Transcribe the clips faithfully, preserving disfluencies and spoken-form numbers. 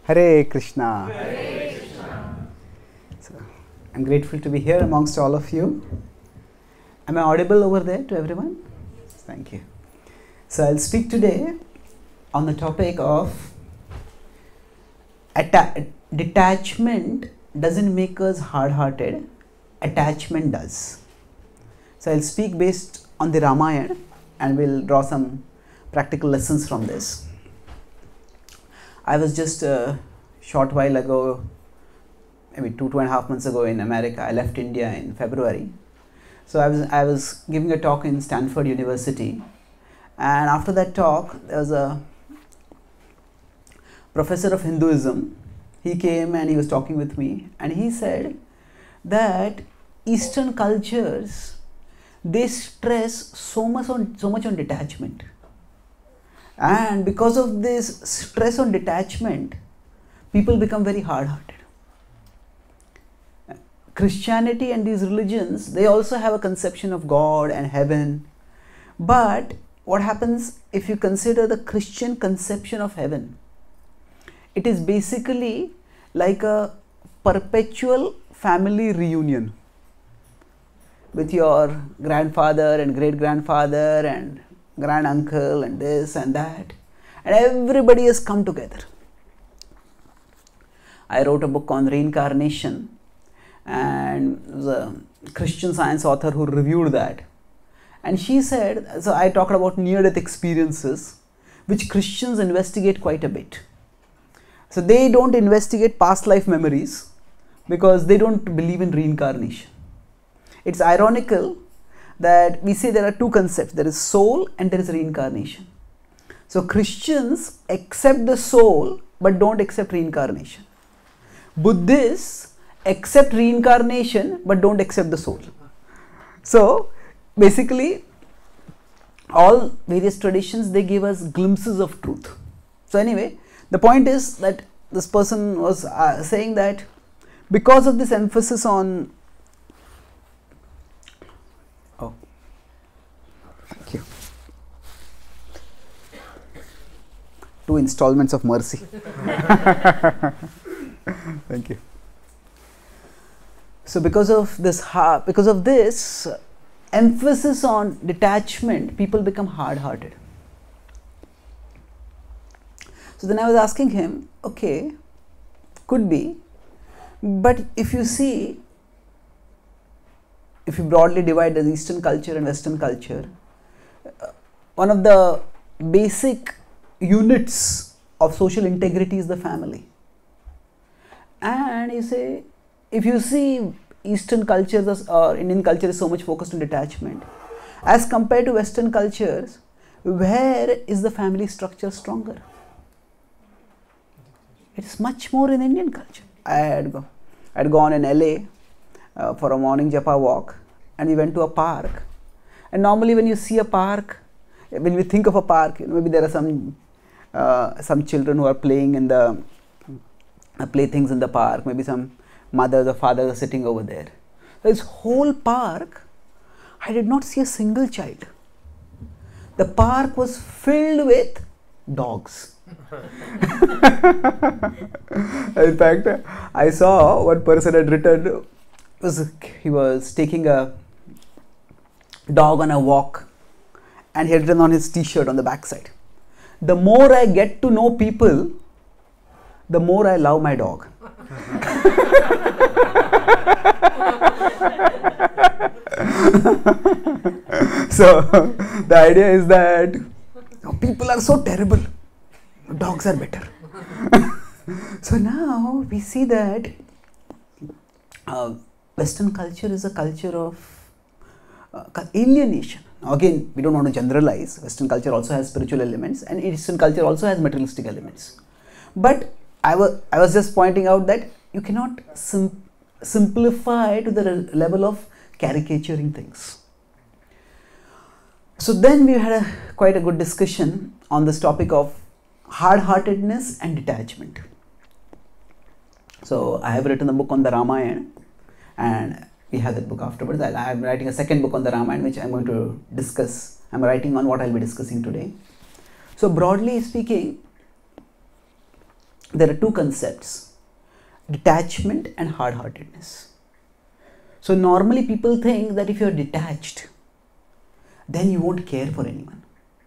Hare Krishna. Hare Krishna. So, I'm grateful to be here amongst all of you. Am I audible over there to everyone? Thank you. So I'll speak today on the topic of atta- detachment doesn't make us hard-hearted, attachment does. So I'll speak based on the Ramayana and we'll draw some practical lessons from this. I was just a short while ago, maybe two, two and a half months ago in America. I left India in February. So I was, I was giving a talk in Stanford University. And after that talk, there was a professor of Hinduism. He came and he was talking with me. And he said that Eastern cultures, they stress so much on, so much on detachment. And because of this stress on detachment, people become very hard-hearted. Christianity and these religions, they also have a conception of God and heaven. But what happens if you consider the Christian conception of heaven? It is basically like a perpetual family reunion with your grandfather and great-grandfather and grand uncle and this and that, and everybody has come together. I wrote a book on reincarnation, and there was a Christian Science author who reviewed that, and she said, so I talked about near-death experiences which Christians investigate quite a bit. So they don't investigate past life memories because they don't believe in reincarnation. It's ironical that we say there are two concepts, there is soul and there is reincarnation. So Christians accept the soul but don't accept reincarnation. Buddhists accept reincarnation but don't accept the soul. So basically all various traditions, they give us glimpses of truth. So anyway, the point is that this person was uh, saying that because of this emphasis on two installments of mercy. Thank you. So because of this, because of this emphasis on detachment, people become hard-hearted. So then I was asking him, okay, could be, but if you see, if you broadly divide the Eastern culture and Western culture, uh, one of the basic units of social integrity is the family. And you say, if you see Eastern cultures or Indian culture is so much focused on detachment, as compared to Western cultures, where is the family structure stronger? It's much more in Indian culture. I had, go, I had gone in L A uh, for a morning japa walk, and we went to a park. And normally when you see a park, when we think of a park, maybe there are some uh, some children who are playing in the uh, playthings in the park, maybe some mothers or fathers are sitting over there. This whole park, I did not see a single child. The park was filled with dogs. In fact, I saw one person had written, was he was taking a dog on a walk, and he had written on his t-shirt on the back side, the more I get to know people, the more I love my dog. So the idea is that oh, people are so terrible, dogs are better. So now we see that uh, Western culture is a culture of uh, alienation. Now again, we don't want to generalize. Western culture also has spiritual elements and Eastern culture also has materialistic elements. But I was, I was just pointing out that you cannot sim simplify to the level of caricaturing things. So then we had a, quite a good discussion on this topic of hard-heartedness and detachment. So I have written a book on the Ramayana, and we have that book afterwards. I am writing a second book on the Ramayana, which I am going to discuss. I am writing on what I will be discussing today. So broadly speaking, there are two concepts, detachment and hard-heartedness. So normally people think that if you are detached, then you won't care for anyone.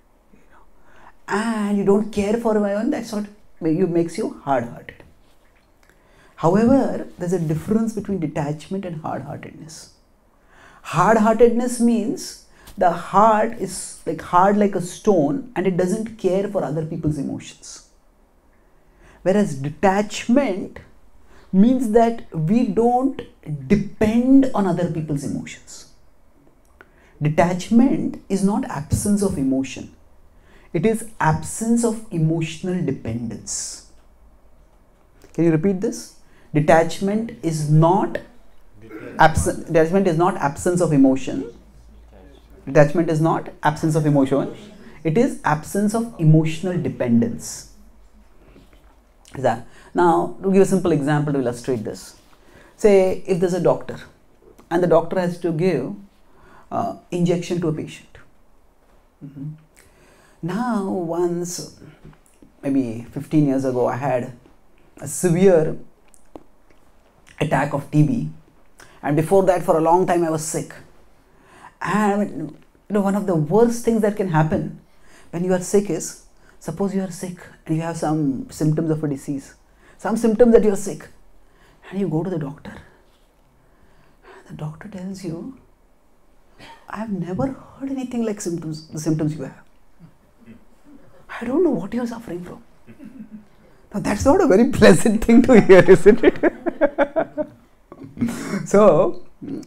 And you don't care for anyone, that's what makes you hard-hearted. However, there's a difference between detachment and hard-heartedness. Hard-heartedness means the heart is like hard like a stone and it doesn't care for other people's emotions. Whereas detachment means that we don't depend on other people's emotions. Detachment is not absence of emotion. It is absence of emotional dependence. Can you repeat this? Detachment is not absence. Detachment is not absence of emotion. Detachment is not absence of emotion. It is absence of emotional dependence. Is that? Now, to give a simple example to illustrate this. Say, if there's a doctor and the doctor has to give uh, injection to a patient. Mm-hmm. Now, once, maybe fifteen years ago, I had a severe attack of T B, and before that, for a long time, I was sick. And you know, one of the worst things that can happen when you are sick is, suppose you are sick and you have some symptoms of a disease, some symptoms that you are sick, and you go to the doctor. The doctor tells you, I have never heard anything like symptoms, the symptoms you have. I don't know what you are suffering from. Now that's not a very pleasant thing to hear, isn't it? so,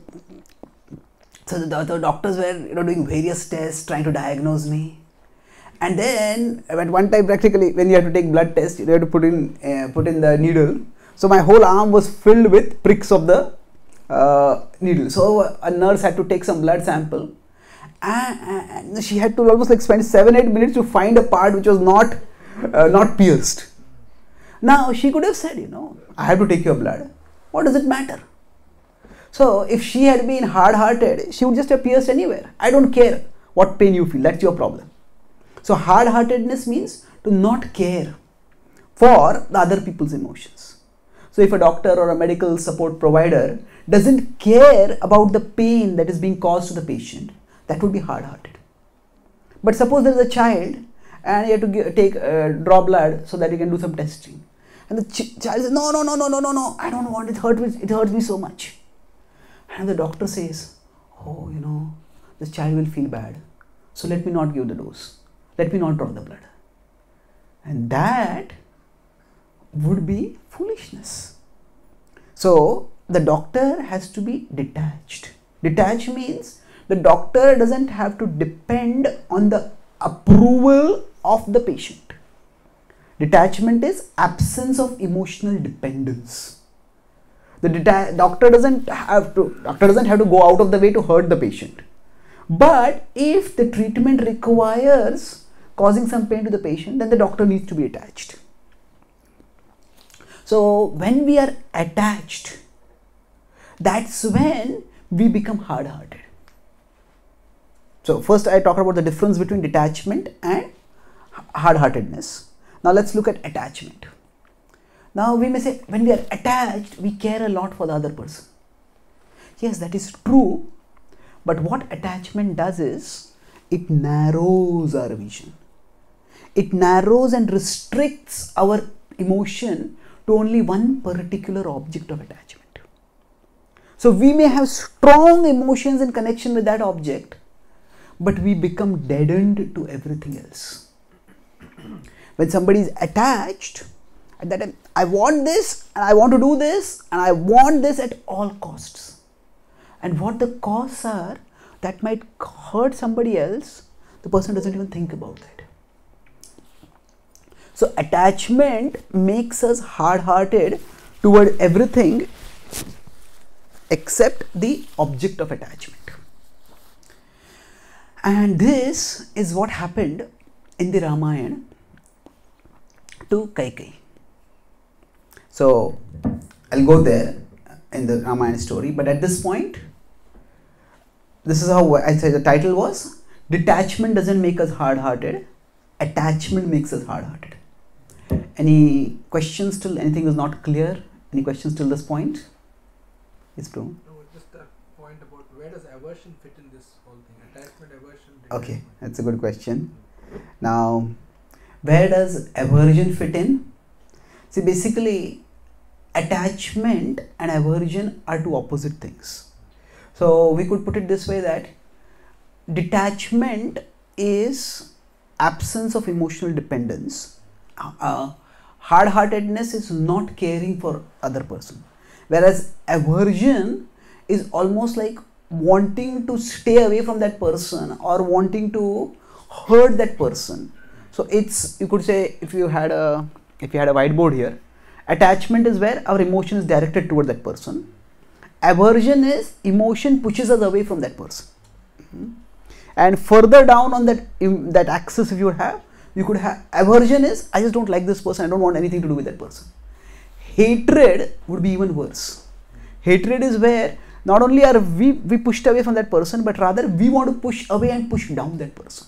so the, the doctors were you know, doing various tests, trying to diagnose me. And then at one time, practically, when you have to take blood test, you have to put in uh, put in the needle. So my whole arm was filled with pricks of the uh, needle. So a nurse had to take some blood sample, and, and she had to almost like spend seven eight minutes to find a part which was not uh, not pierced. Now she could have said, you know, I have to take your blood. What does it matter? So if she had been hard-hearted, she would just have pierced anywhere. I don't care what pain you feel. That's your problem. So hard-heartedness means to not care for the other people's emotions. So if a doctor or a medical support provider doesn't care about the pain that is being caused to the patient, that would be hard-hearted. But suppose there is a child and you have to give, take uh, draw blood so that you can do some testing, and the ch child says, no, no, no, no, no, no, no, I don't want it. Hurt me, it hurts me so much. And the doctor says, oh, you know, this child will feel bad, so let me not give the dose. Let me not draw the blood. And that would be foolishness. So the doctor has to be detached. Detached means the doctor doesn't have to depend on the approval of the patient. Detachment is absence of emotional dependence. The doctor doesn't have to doctor doesn't have to go out of the way to hurt the patient. But if the treatment requires causing some pain to the patient, then the doctor needs to be attached. So when we are attached, that's when we become hard-hearted. So first I talked about the difference between detachment and hard-heartedness. Now let's look at attachment. Now we may say, when we are attached, we care a lot for the other person. Yes, that is true. But what attachment does is, it narrows our vision. It narrows and restricts our emotion to only one particular object of attachment. So we may have strong emotions in connection with that object, but we become deadened to everything else. When somebody is attached, at that time, I want this, and I want to do this, and I want this at all costs. And what the costs are, that might hurt somebody else, the person doesn't even think about that. So attachment makes us hard-hearted toward everything except the object of attachment. And this is what happened in the Ramayana to Kaikeyi. So I'll go there in the Ramayana story, but at this point, this is how I said the title was, Detachment doesn't make us hard-hearted, attachment makes us hard-hearted. Any questions till? Anything is not clear? Any questions till this point? Yes, bro. No, just that point about where does aversion fit in this whole thing? Attachment, aversion. Okay, that's a good question. Now, where does aversion fit in? See, basically, attachment and aversion are two opposite things. So we could put it this way, that detachment is absence of emotional dependence. Uh, hard-heartedness is not caring for other person, whereas aversion is almost like wanting to stay away from that person or wanting to hurt that person. So it's, you could say, if you had a if you had a whiteboard here, attachment is where our emotion is directed toward that person. Aversion is emotion pushes us away from that person. Mm-hmm. And further down on that that axis, if you have, you could have aversion is, I just don't like this person, I don't want anything to do with that person. Hatred would be even worse. Hatred is where not only are we, we pushed away from that person, but rather we want to push away and push down that person.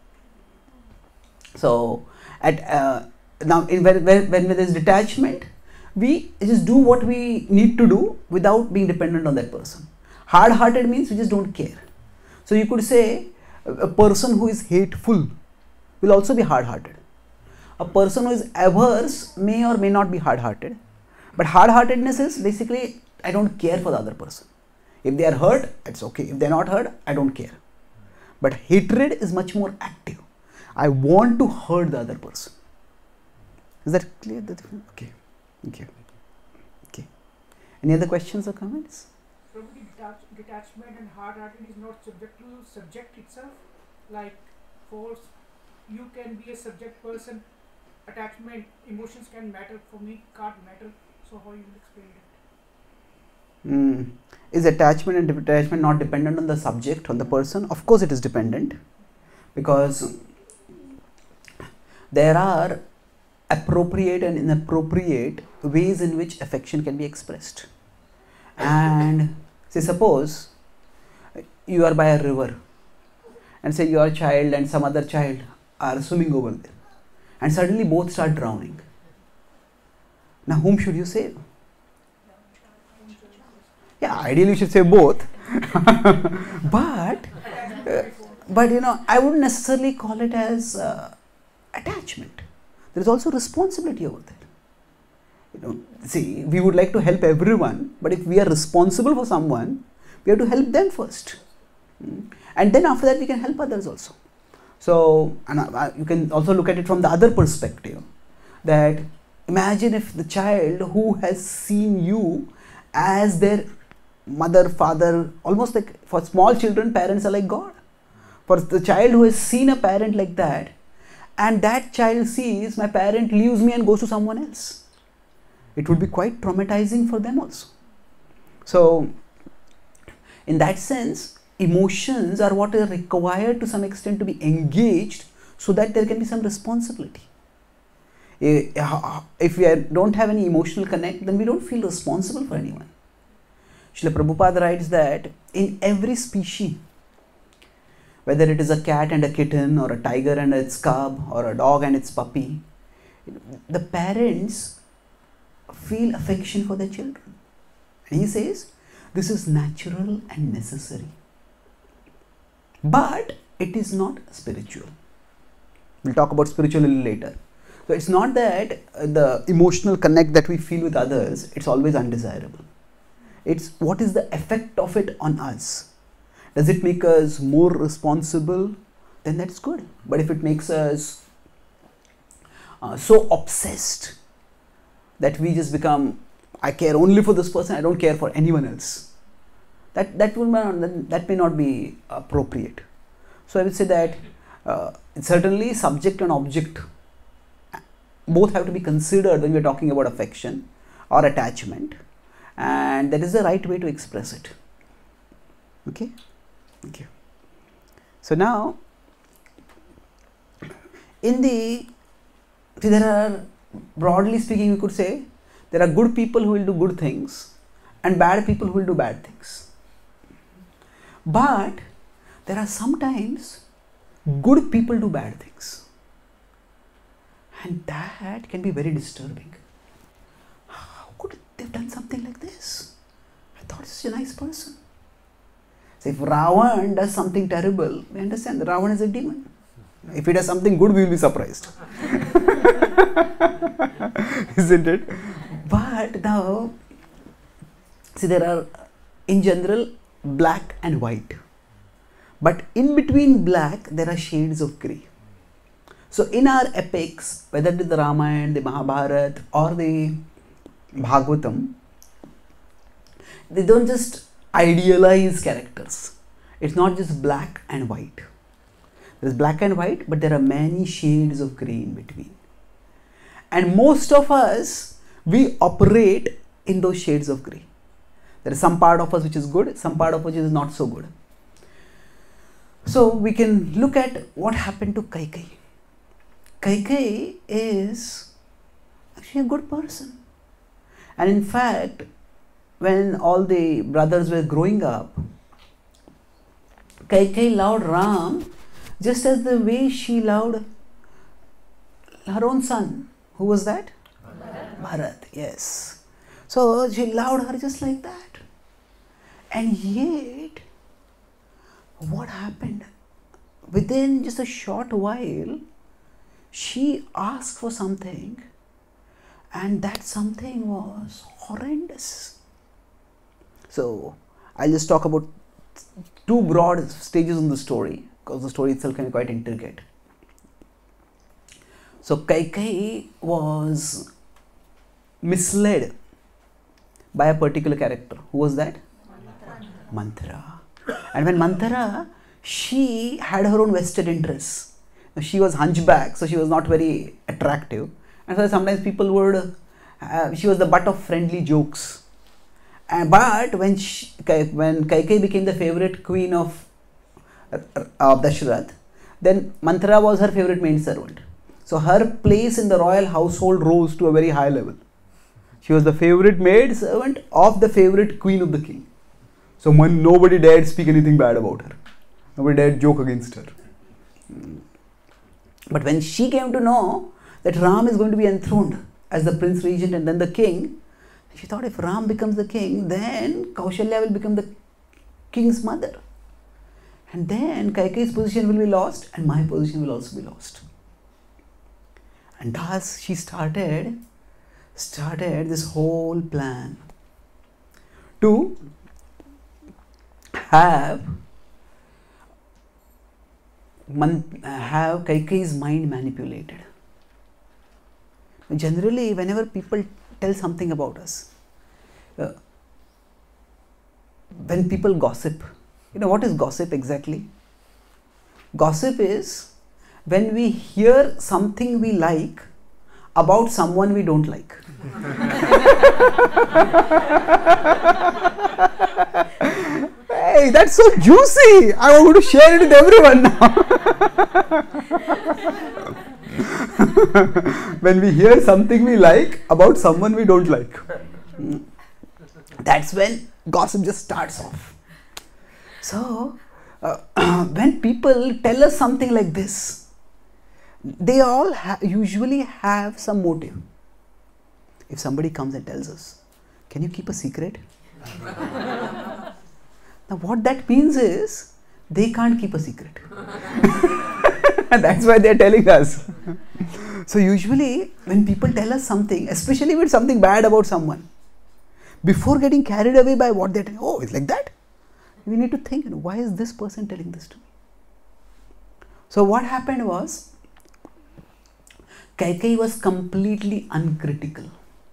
So, at uh, now in when, when, when there is detachment, we just do what we need to do without being dependent on that person. Hard-hearted means we just don't care. So you could say a person who is hateful will also be hard-hearted. A person who is averse may or may not be hard-hearted. But hard-heartedness is basically, I don't care for the other person. If they are hurt, it's okay. If they are not hurt, I don't care. But hatred is much more active. I want to hurt the other person. Is that clear? Okay. Thank you. Okay. Any other questions or comments? Probably detach, detachment and hard-hearted is not subject to subject itself. Like force, you can be a subject person. Attachment, emotions can matter. For me, can't matter. So how you will explain it? Mm. Is attachment and detachment not dependent on the subject, on the person? Of course it is dependent, because there are appropriate and inappropriate ways in which affection can be expressed. And say suppose you are by a river and say your child and some other child are swimming over there, and suddenly both start drowning. Now whom should you save? Yeah, ideally you should say both. but uh, but you know, I wouldn't necessarily call it as uh, attachment. There is also responsibility over there. You know, see, we would like to help everyone, but if we are responsible for someone, we have to help them first, mm. and then after that we can help others also. So, and uh, you can also look at it from the other perspective, that imagine if the child who has seen you as their mother, father, almost like, for small children, parents are like God. For the child who has seen a parent like that, and that child sees my parent leaves me and goes to someone else, it would be quite traumatizing for them also. So, in that sense, emotions are what are required to some extent to be engaged so that there can be some responsibility. If we are, don't have any emotional connect, then we don't feel responsible for anyone. Srila Prabhupada writes that in every species, whether it is a cat and a kitten, or a tiger and its cub, or a dog and its puppy, the parents feel affection for their children. And he says, this is natural and necessary. But it is not spiritual. We'll talk about spiritual a little later. So it's not that uh, the emotional connect that we feel with others, it's always undesirable. It's what is the effect of it on us. Does it make us more responsible? Then that's good. But if it makes us uh, so obsessed that we just become, I care only for this person, I don't care for anyone else, that that will not, that may not be appropriate. So I would say that uh, certainly subject and object both have to be considered when we are talking about affection or attachment, and that is the right way to express it. Okay. Thank you. So now, in the, see, there are, broadly speaking, we could say, there are good people who will do good things and bad people who will do bad things. But there are sometimes good people do bad things. And that can be very disturbing. How could they have done something like this? I thought he's a nice person. So if Ravan does something terrible, we understand that Ravan is a demon. If he does something good, we will be surprised. Isn't it? But now, see, there are, in general, black and white. But in between black, there are shades of grey. So in our epics, whether it is the Ramayana, the Mahabharata or the Bhagavatam, they don't just idealize characters. It's not just black and white. There is black and white, but there are many shades of grey in between. And most of us, we operate in those shades of grey. There is some part of us which is good, some part of us which is not so good. So we can look at what happened to Kaikeyi. Kaikeyi is actually a good person. And in fact, when all the brothers were growing up, Kaikeyi loved Ram just as the way she loved her own son. Who was that? Bharat, yes. So she loved her just like that. And yet, what happened? Within just a short while, she asked for something, and that something was horrendous. So, I'll just talk about two broad stages in the story, because the story itself can be quite intricate. So, Kaikeyi was misled by a particular character. Who was that? Manthara. And when Manthara, she had her own vested interests. She was hunchback, so she was not very attractive. And so sometimes people would, uh, she was the butt of friendly jokes. And, but when, she, when Kaikeyi became the favorite queen of uh, uh, Dashrath, then Manthara was her favorite maidservant. So her place in the royal household rose to a very high level. She was the favorite maidservant of the favorite queen of the king. So when nobody dared speak anything bad about her. Nobody dared joke against her. But when she came to know that Ram is going to be enthroned as the prince regent and then the king, she thought if Ram becomes the king, then Kaushalya will become the king's mother. And then Kaikeyi's position will be lost and my position will also be lost. And thus she started, started this whole plan to have, have Kaikeyi's mind manipulated. Generally, whenever people tell something about us, uh, when people gossip, you know what is gossip exactly? Gossip is when we hear something we like about someone we don't like. Hey, that's so juicy! I want to share it with everyone now. When we hear something we like about someone we don't like. That's when gossip just starts off. So, uh, when people tell us something like this, they all ha usually have some motive. If somebody comes and tells us, can you keep a secret? Now what that means is, they can't keep a secret. That's why they are telling us. So usually, when people tell us something, especially with something bad about someone, before getting carried away by what they're telling, oh, it's like that? We need to think, why is this person telling this to me? So what happened was, Kaikeyi was completely uncritical.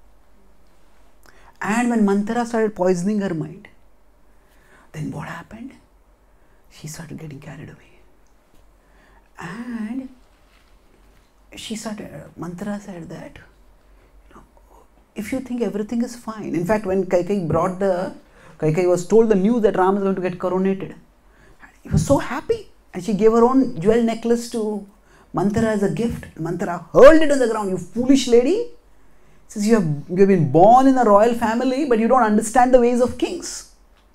And when Manthara started poisoning her mind, then what happened? She started getting carried away. And she started, Manthara said that, you know, if you think everything is fine. In fact, when Kaikeyi brought the, Kaikeyi was told the news that Ram is going to get coronated, he was so happy. And she gave her own jewel necklace to Manthara as a gift. Manthara hurled it on the ground. You foolish lady. Says you have, you have been born in a royal family, but you don't understand the ways of kings.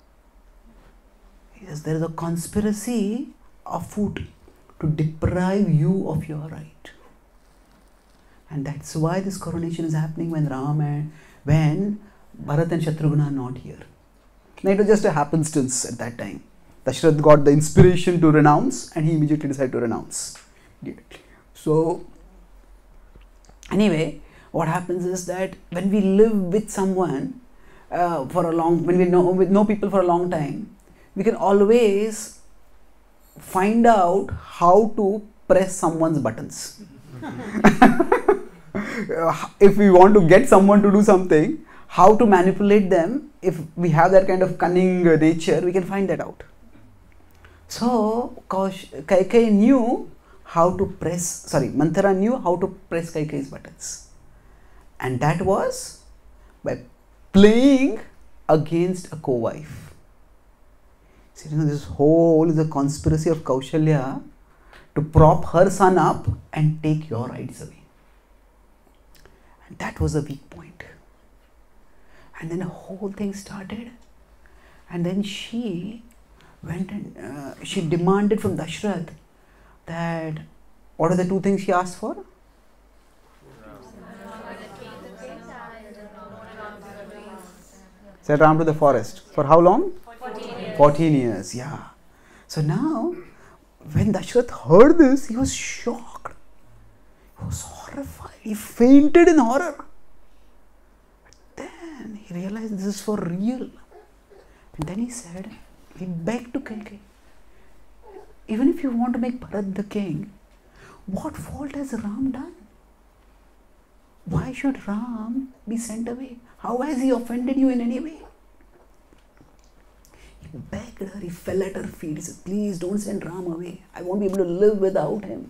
Yes, there is a conspiracy afoot to deprive you of your right. And that's why this coronation is happening when Ram and when Bharat and Shatrugna are not here. Now it was just a happenstance at that time. Dashrath got the inspiration to renounce and he immediately decided to renounce. So anyway, what happens is that when we live with someone uh, for a long, when we know, we know people for a long time, we can always find out how to press someone's buttons. If we want to get someone to do something, how to manipulate them, if we have that kind of cunning nature, we can find that out. So, Kaikeyi knew how to press, sorry, Manthara knew how to press Kaikeyi's buttons. And that was by playing against a co-wife. See, you know, this whole is a conspiracy of Kaushalya to prop her son up and take your rights away. And that was a weak point. And then the whole thing started. And then she went and uh, she demanded from Dashrath that, what are the two things she asked for? Sent Ram to the forest. For how long? fourteen years. fourteen years, yeah. So now, when Dashrath heard this, he was shocked. He was horrified. He fainted in horror. But then he realized this is for real. And then he said, he begged to Kaikeyi, even if you want to make Bharat the king, what fault has Ram done? Why should Ram be sent away? How has he offended you in any way? He begged her, he fell at her feet. He said, please don't send Ram away. I won't be able to live without him.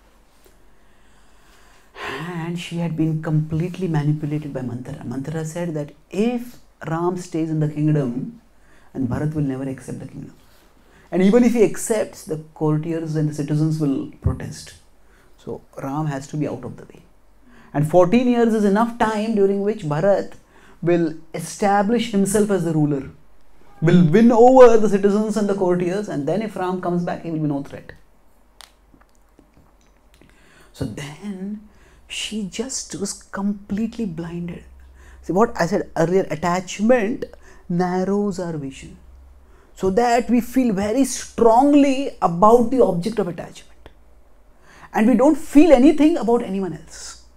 And she had been completely manipulated by Manthara. Manthara said that if Ram stays in the kingdom, and Bharat will never accept the kingdom. And even if he accepts, the courtiers and the citizens will protest. So Ram has to be out of the way. And fourteen years is enough time during which Bharat will establish himself as the ruler, will win over the citizens and the courtiers, and then if Ram comes back, he will be no threat. So then she just was completely blinded. See what I said earlier, attachment narrows our vision so that we feel very strongly about the object of attachment and we don't feel anything about anyone else.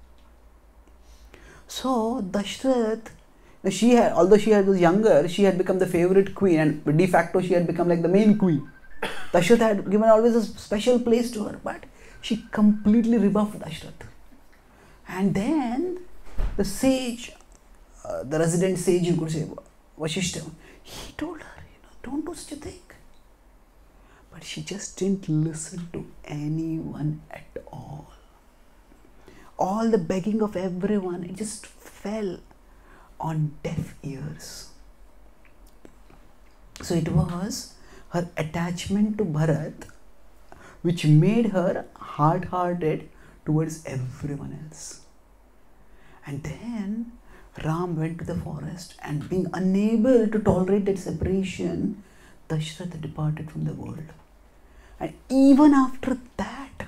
So Dashrath, she had, although she was younger, she had become the favorite queen and de facto she had become like the main queen. Dashrath had given always a special place to her, but she completely rebuffed Dashrath. And then the sage, uh, the resident sage, you could say, Vashishta, he told her, you know, don't do such a thing. But she just didn't listen to anyone at all. All the begging of everyone, it just fell on deaf ears. So it was her attachment to Bharat which made her hard-hearted towards everyone else. And then Ram went to the forest and being unable to tolerate that separation, Dashrath departed from the world. And even after that,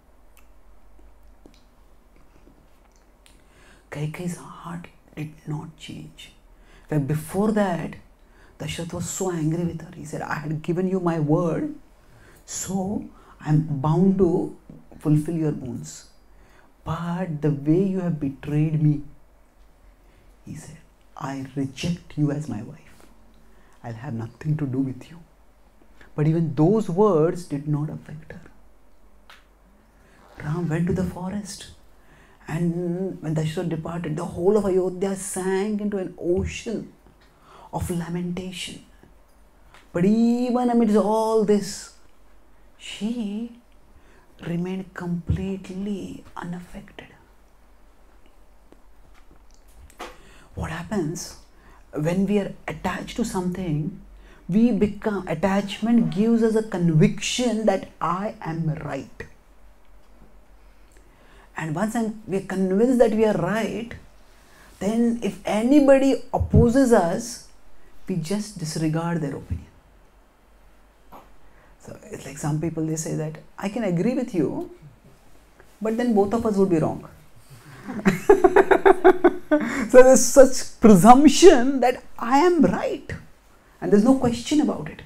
Kaikeyi's heart did not change. In fact, before that, Dashrath was so angry with her. He said, I had given you my word, so I am bound to fulfill your boons. But the way you have betrayed me, he said, I reject you as my wife. I'll have nothing to do with you. But even those words did not affect her. Ram went to the forest, and when Dashrath departed, the whole of Ayodhya sank into an ocean of lamentation. But even amidst all this, she remained completely unaffected. What happens when we are attached to something? We become, attachment gives us a conviction that I am right. And once I'm, we are convinced that we are right, then if anybody opposes us, we just disregard their opinion. So it's like some people, they say that I can agree with you, but then both of us would be wrong. So there's such presumption that I am right. And there's no question about it.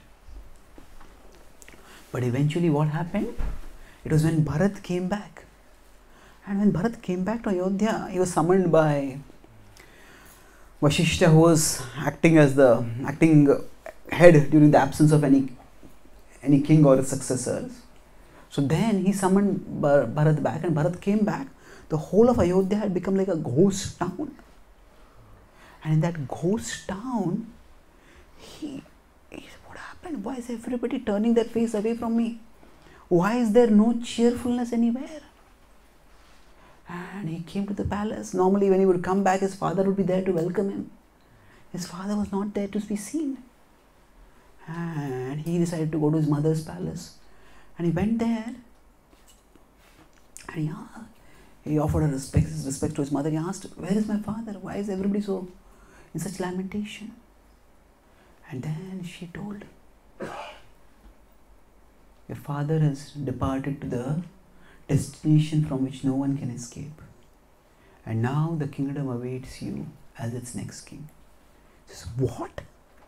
But eventually what happened? It was when Bharat came back. And when Bharat came back to Ayodhya, he was summoned by Vasishtha, who was acting as the acting head during the absence of any any king or his successors. So then he summoned Bharat back, and Bharat came back. The whole of Ayodhya had become like a ghost town. And in that ghost town, he, he what happened? Why is everybody turning their face away from me? Why is there no cheerfulness anywhere? And he came to the palace. Normally when he would come back, his father would be there to welcome him. His father was not there to be seen. And he decided to go to his mother's palace. And he went there. And he, he offered a respect, his respect to his mother. He asked, where is my father? Why is everybody so in such lamentation? And then she told, your father has departed to the destination from which no one can escape. And now the kingdom awaits you as its next king. He says, what?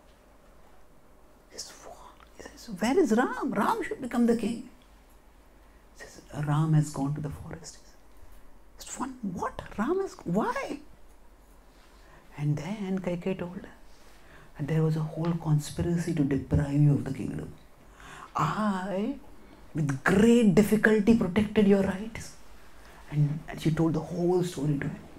He says, what? He says, where is Ram? Ram should become the king. He says, Ram has gone to the forest. He says, what? What? Ram has, why? And then Kaikeyi told her, and there was a whole conspiracy to deprive you of the kingdom. I, with great difficulty, protected your rights. And, and she told the whole story to him.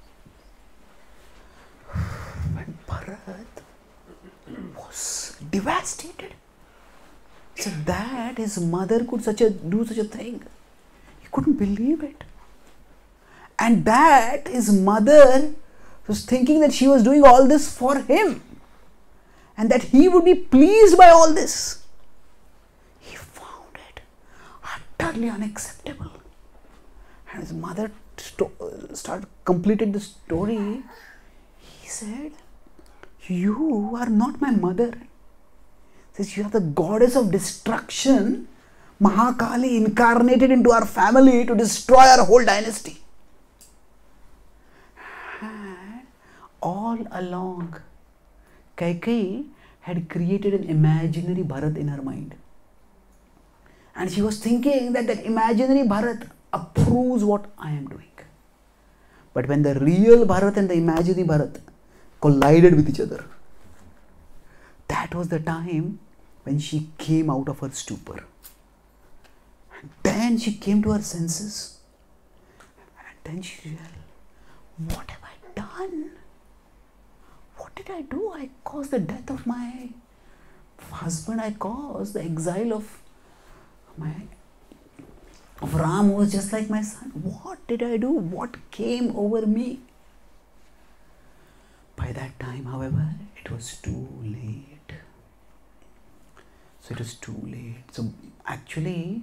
When Bharat was devastated, so that his mother could such a do such a thing, he couldn't believe it. And that his mother was thinking that she was doing all this for him, and that he would be pleased by all this. He found it utterly unacceptable. And his mother started completed the story. He said, you are not my mother. He says, you are the goddess of destruction, Mahakali, incarnated into our family to destroy our whole dynasty. And all along, Kaikeyi had created an imaginary Bharat in her mind. And she was thinking that that imaginary Bharat approves what I am doing. But when the real Bharat and the imaginary Bharat collided with each other, that was the time when she came out of her stupor. And then she came to her senses. And then she realized, what have I done? What did I do? I caused the death of my husband. I caused the exile of my of Ram, who was just like my son. What did I do? What came over me? By that time, however, it was too late. So it was too late. So actually,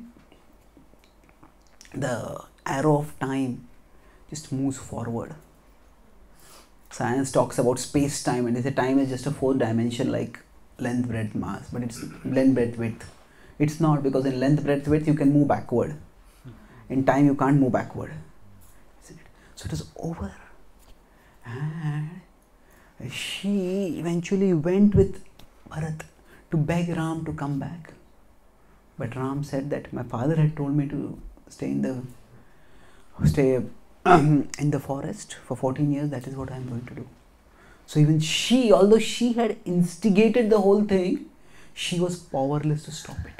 the arrow of time just moves forward. Science talks about space-time, and they say time is just a fourth dimension like length, breadth, mass, but it's length, breadth, width. It's not, because in length, breadth, width you can move backward. In time you can't move backward. Isn't it? So it was over. And she eventually went with Bharat to beg Ram to come back. But Ram said that my father had told me to stay in the stay in the forest for fourteen years. That is what I am going to do. So even she, although she had instigated the whole thing, she was powerless to stop it.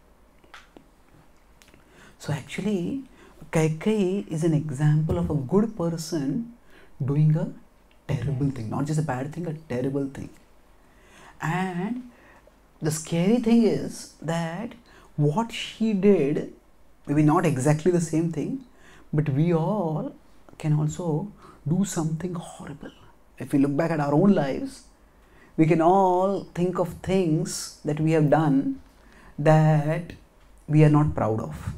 So actually, Kaikeyi is an example of a good person doing a terrible thing. Not just a bad thing, a terrible thing. And the scary thing is that what she did, maybe not exactly the same thing, but we all can also do something horrible. If we look back at our own lives, we can all think of things that we have done that we are not proud of.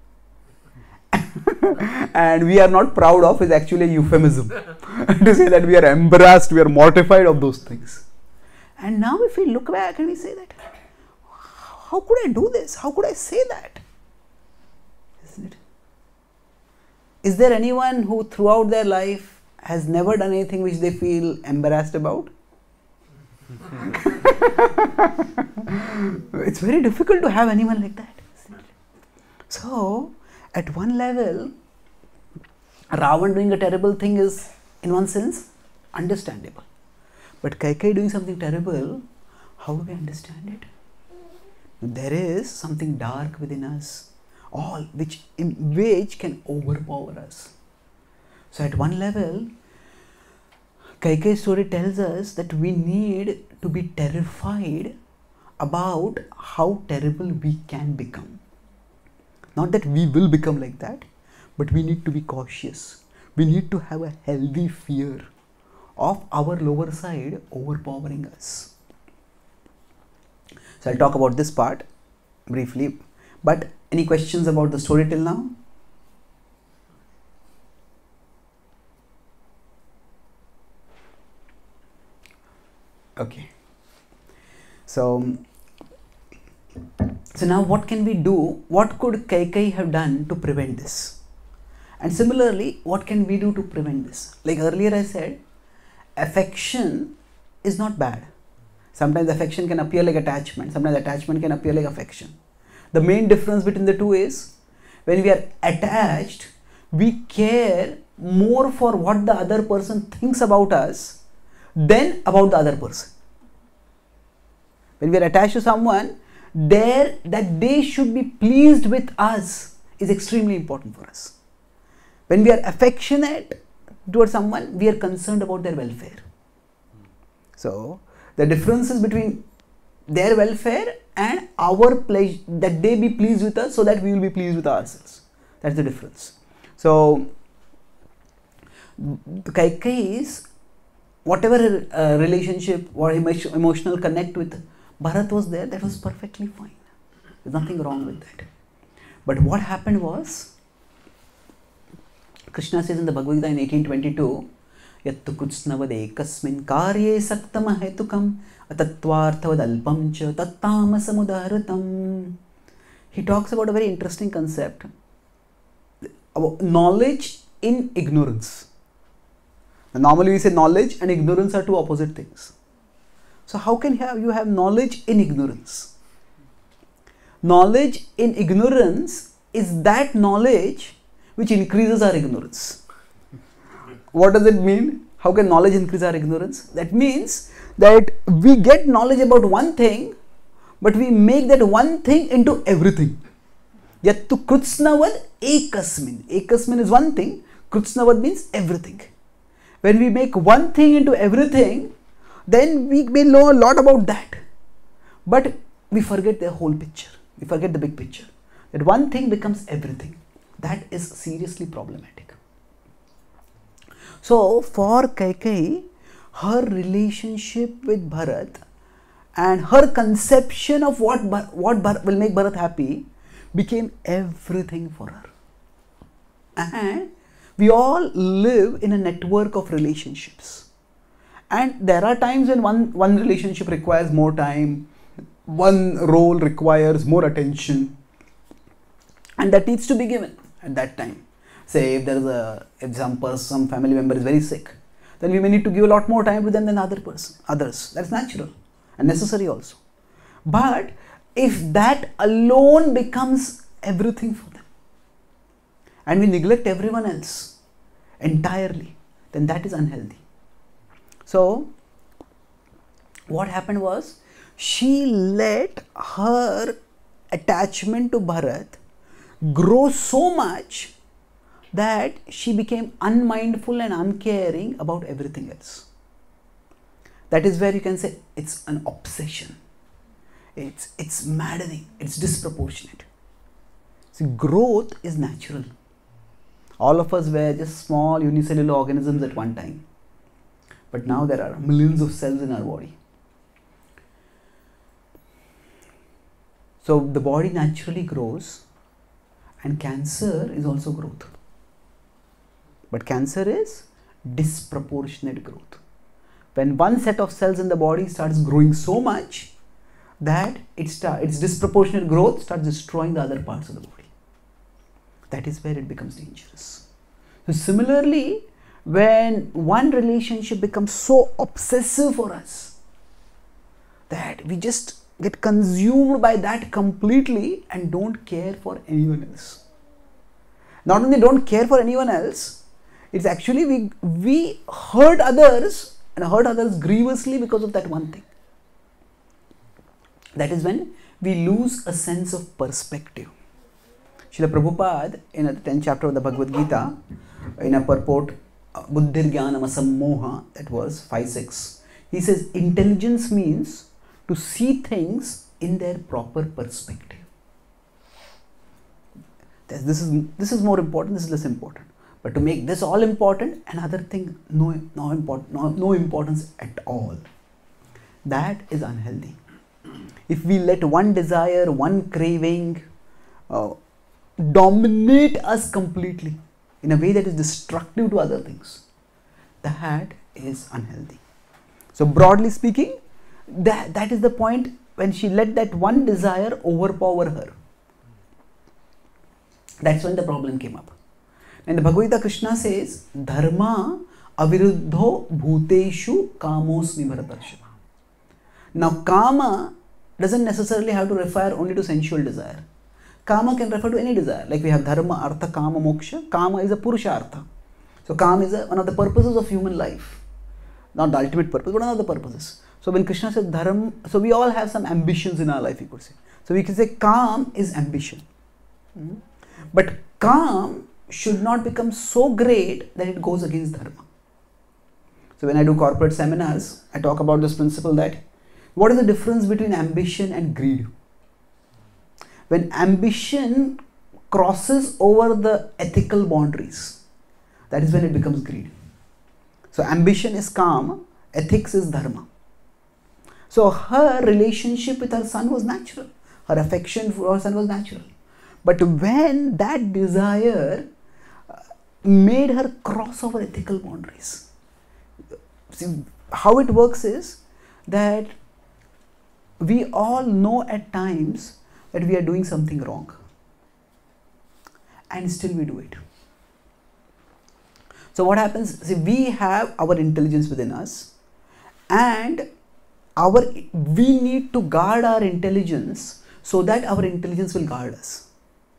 And we are not proud of is actually a euphemism to say that we are embarrassed, we are mortified of those things. And now if we look back and we say that, how could I do this? How could I say that? Isn't it? Is there anyone who throughout their life has never done anything which they feel embarrassed about? It's very difficult to have anyone like that. So, at one level, Ravan doing a terrible thing is, in one sense, understandable. But Kaikeyi doing something terrible, how do we understand it? There is something dark within us, all which, which can overpower us. So, at one level, Kaikeyi's story tells us that we need to be terrified about how terrible we can become. Not that we will become like that, but we need to be cautious. We need to have a healthy fear of our lower side overpowering us. So I'll talk about this part briefly. But any questions about the story till now? Okay. So, so now what can we do? What could Kaikeyi have done to prevent this? And similarly, what can we do to prevent this? Like earlier I said, affection is not bad. Sometimes affection can appear like attachment. Sometimes attachment can appear like affection. The main difference between the two is, when we are attached, we care more for what the other person thinks about us than about the other person. When we are attached to someone, there that they should be pleased with us is extremely important for us. When we are affectionate towards someone, we are concerned about their welfare. So, the difference is between their welfare and our pleasure, that they be pleased with us so that we will be pleased with ourselves. That's the difference. So, Kaikeyi's whatever uh, relationship or emo- emotional connect with Bharat was there, that was perfectly fine. There's nothing wrong with that. But what happened was, Krishna says in the Bhagavad-Gītā in eighteen twenty-two, Yattu kutsnavad ekasmin karye saktama hetukam atatvarthavad alpam cha tattamasamudaratam. He talks about a very interesting concept about knowledge in ignorance. Now, normally we say knowledge and ignorance are two opposite things. So how can you have, you have knowledge in ignorance? Knowledge in ignorance is that knowledge which increases our ignorance. What does it mean? How can knowledge increase our ignorance? That means that we get knowledge about one thing, but we make that one thing into everything. Yattu krutsnavad ekasmin. Ekasmin is one thing, krutsnavad means everything. When we make one thing into everything, then we may know a lot about that. But we forget the whole picture. We forget the big picture. That one thing becomes everything. That is seriously problematic. So, for Kaikeyi, her relationship with Bharat and her conception of what, what Bharat will make Bharat happy became everything for her. And we all live in a network of relationships. And there are times when one, one relationship requires more time, one role requires more attention, and that needs to be given at that time. Say if there is a, if some person, some family member is very sick, then we may need to give a lot more time to them than other person, others. That's natural and necessary also. But if that alone becomes everything for them, and we neglect everyone else entirely, then that is unhealthy. So, what happened was, she let her attachment to Bharat grow so much that she became unmindful and uncaring about everything else. That is where you can say it's an obsession. It's, it's maddening. It's disproportionate. See, growth is natural. All of us were just small unicellular organisms at one time. But now there are millions of cells in our body. So the body naturally grows, and cancer is also growth. But cancer is disproportionate growth. When one set of cells in the body starts growing so much that it start, its disproportionate growth starts destroying the other parts of the body. That is where it becomes dangerous. So similarly, when one relationship becomes so obsessive for us that we just get consumed by that completely and don't care for anyone else. Not only don't care for anyone else, it's actually we, we hurt others and hurt others grievously because of that one thing. That is when we lose a sense of perspective. Srila Prabhupada, in the tenth chapter of the Bhagavad-Gītā, in a purport, Buddhir Jnanam Asammoha, that was five six, he says, intelligence means to see things in their proper perspective. This is, this is more important, this is less important. But to make this all important, another thing, no, no, important, no, no importance at all. That is unhealthy. If we let one desire, one craving uh, dominate us completely in a way that is destructive to other things, that is unhealthy. So broadly speaking, that, that is the point when she let that one desire overpower her. That's when the problem came up. In the Bhagavad-Gītā, Krishna says, Dharma aviruddho bhuteshu kamosmi bharatarshava. Now, kama doesn't necessarily have to refer only to sensual desire. Kama can refer to any desire. Like we have dharma, artha, kama, moksha. Kama is a purusha artha. So, kama is a, one of the purposes of human life. Not the ultimate purpose, but one of the purposes. So, when Krishna says dharma, so we all have some ambitions in our life, you could say. So, we can say kam is ambition. Hmm? But kam should not become so great that it goes against dharma. So, when I do corporate seminars, I talk about this principle that what is the difference between ambition and greed? When ambition crosses over the ethical boundaries, that is when it becomes greed. So, ambition is kama, ethics is dharma. So, her relationship with her son was natural. Her affection for her son was natural. But when that desire made her cross over ethical boundaries, see, how it works is that we all know at times that we are doing something wrong and still we do it. So what happens, see, we have our intelligence within us and our we need to guard our intelligence so that our intelligence will guard us.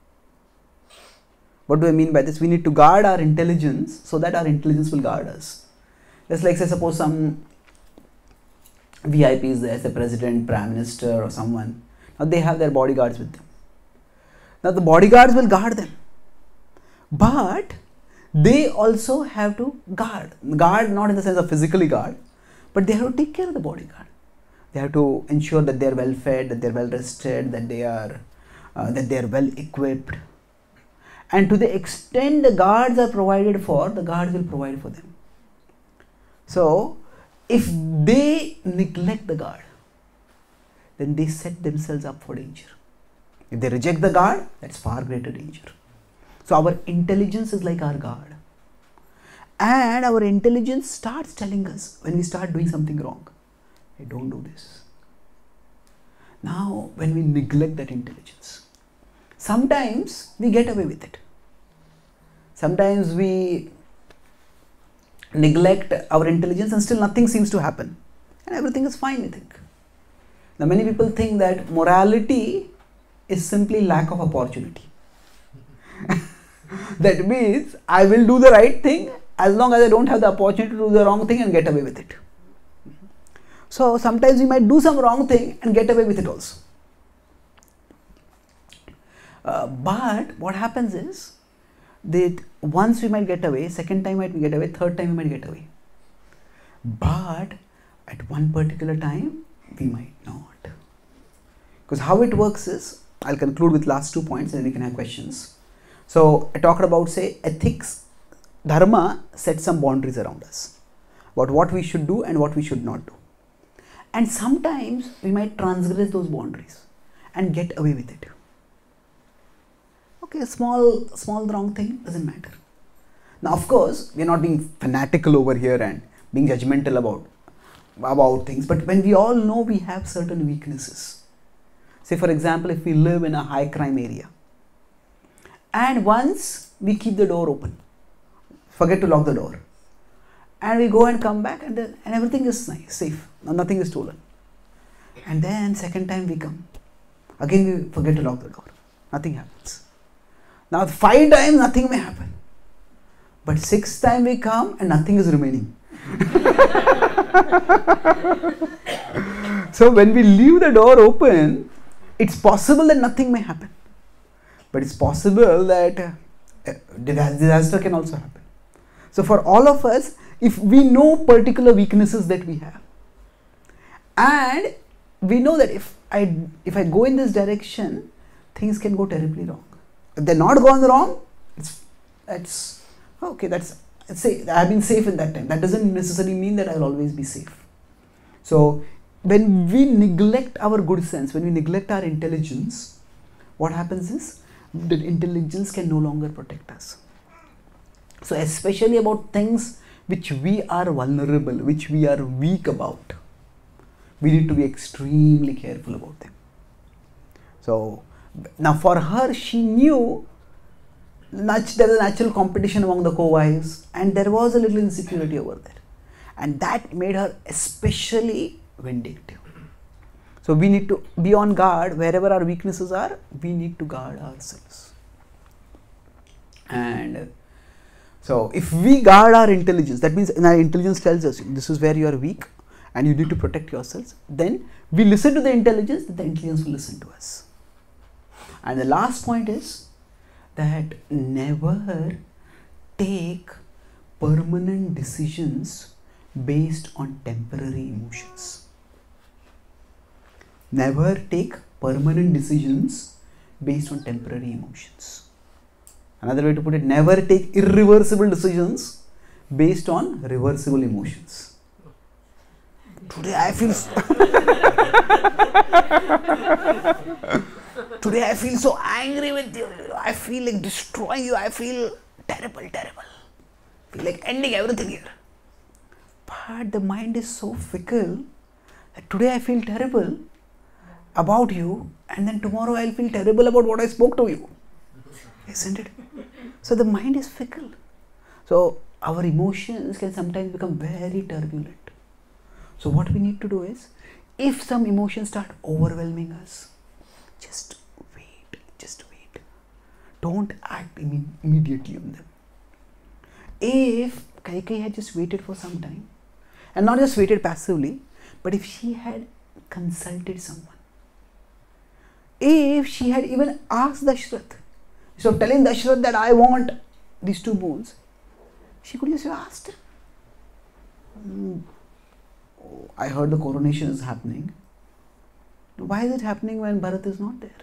What do I mean by this? We need to guard our intelligence so that our intelligence will guard us. Just like say suppose some V I Ps there, say president, prime minister or someone. Now they have their bodyguards with them. Now the bodyguards will guard them. But they also have to guard. Guard not in the sense of physically guard, but they have to take care of the bodyguard. They have to ensure that they are well fed, that they are well rested, that they are uh, that they are well equipped. And to the extent the guards are provided for, the guards will provide for them. So, if they neglect the guard, then they set themselves up for danger. If they reject the guard, that's far greater danger. So, our intelligence is like our guard. And our intelligence starts telling us when we start doing something wrong, hey, don't do this. Now, when we neglect that intelligence, sometimes we get away with it. Sometimes we neglect our intelligence and still nothing seems to happen. And everything is fine, we think. Now many people think that morality is simply lack of opportunity. That means I will do the right thing as long as I don't have the opportunity to do the wrong thing and get away with it. So sometimes we might do some wrong thing and get away with it also. Uh, but what happens is that once we might get away, second time might get away, third time we might get away. But at one particular time, we might not. Because how it works is, I'll conclude with last two points and then we can have questions. So I talked about, say, ethics, dharma sets some boundaries around us about what we should do and what we should not do. And sometimes we might transgress those boundaries and get away with it. Okay, a small, small wrong thing doesn't matter. Now, of course, we are not being fanatical over here and being judgmental about, about things. But when we all know we have certain weaknesses, say for example, if we live in a high crime area, and once we keep the door open, forget to lock the door. And we go and come back, and, then, and everything is nice, safe. Nothing is stolen. And then second time we come. Again we forget to lock the door. Nothing happens. Now five times nothing may happen. But sixth time we come and nothing is remaining. So when we leave the door open, it's possible that nothing may happen. But it's possible that uh, disaster can also happen. So for all of us, if we know particular weaknesses that we have, and we know that if I if I go in this direction, things can go terribly wrong. If they're not gone wrong, it's that's okay. That's say I've been safe in that time. That doesn't necessarily mean that I'll always be safe. So when we neglect our good sense, when we neglect our intelligence, what happens is that intelligence can no longer protect us. So especially about things which we are vulnerable, which we are weak about, we need to be extremely careful about them. So now for her, she knew there was a natural competition among the co-wives, and there was a little insecurity over there, and that made her especially vindictive. So we need to be on guard. Wherever our weaknesses are, we need to guard ourselves. And so if we guard our intelligence, that means our intelligence tells us this is where you are weak and you need to protect yourselves, then we listen to the intelligence, the intelligence will listen to us. And the last point is that never take permanent decisions based on temporary emotions. Never take permanent decisions based on temporary emotions. Another way to put it, never take irreversible decisions based on reversible emotions. Today I feel so Today I feel so angry with you. I feel like destroying you. I feel terrible, terrible. I feel like ending everything here. But the mind is so fickle that today I feel terrible about you, and then tomorrow I'll feel terrible about what I spoke to you. Isn't it? So the mind is fickle. So our emotions can sometimes become very turbulent. So what we need to do is, if some emotions start overwhelming us, just wait, just wait. Don't act Im- immediately on them. If Kaikeyi had just waited for some time, and not just waited passively, but if she had consulted someone, if she had even asked Dashrath, so telling Dashrath that I want these two moons, she could just have asked him. Mm, oh, I heard the coronation is happening. Why is it happening when Bharat is not there?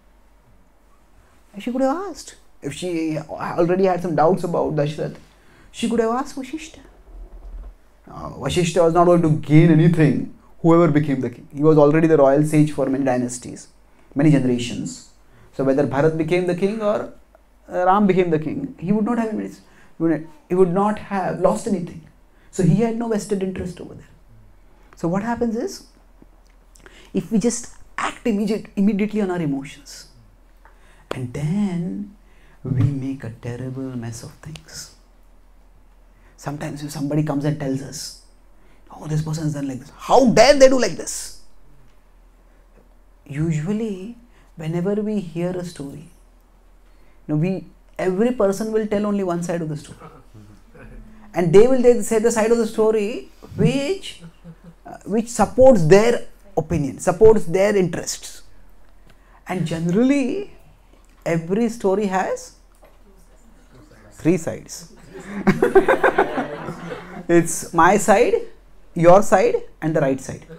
She could have asked. If she already had some doubts about Dashrath, she could have asked Vashishta. Uh, Vashishta was not going to gain anything, whoever became the king. He was already the royal sage for many dynasties, many generations. So whether Bharat became the king or uh, Ram became the king, he would not have he would not have lost anything. So he had no vested interest over there. So what happens is, if we just act immediate, immediately on our emotions, and then we make a terrible mess of things. Sometimes if somebody comes and tells us, oh, this person has done like this, how dare they do like this? Usually, whenever we hear a story, you know, we every person will tell only one side of the story, and they will say the side of the story which uh, which supports their opinion, supports their interests. And generally, every story has three sides. It's my side, your side, and the right side.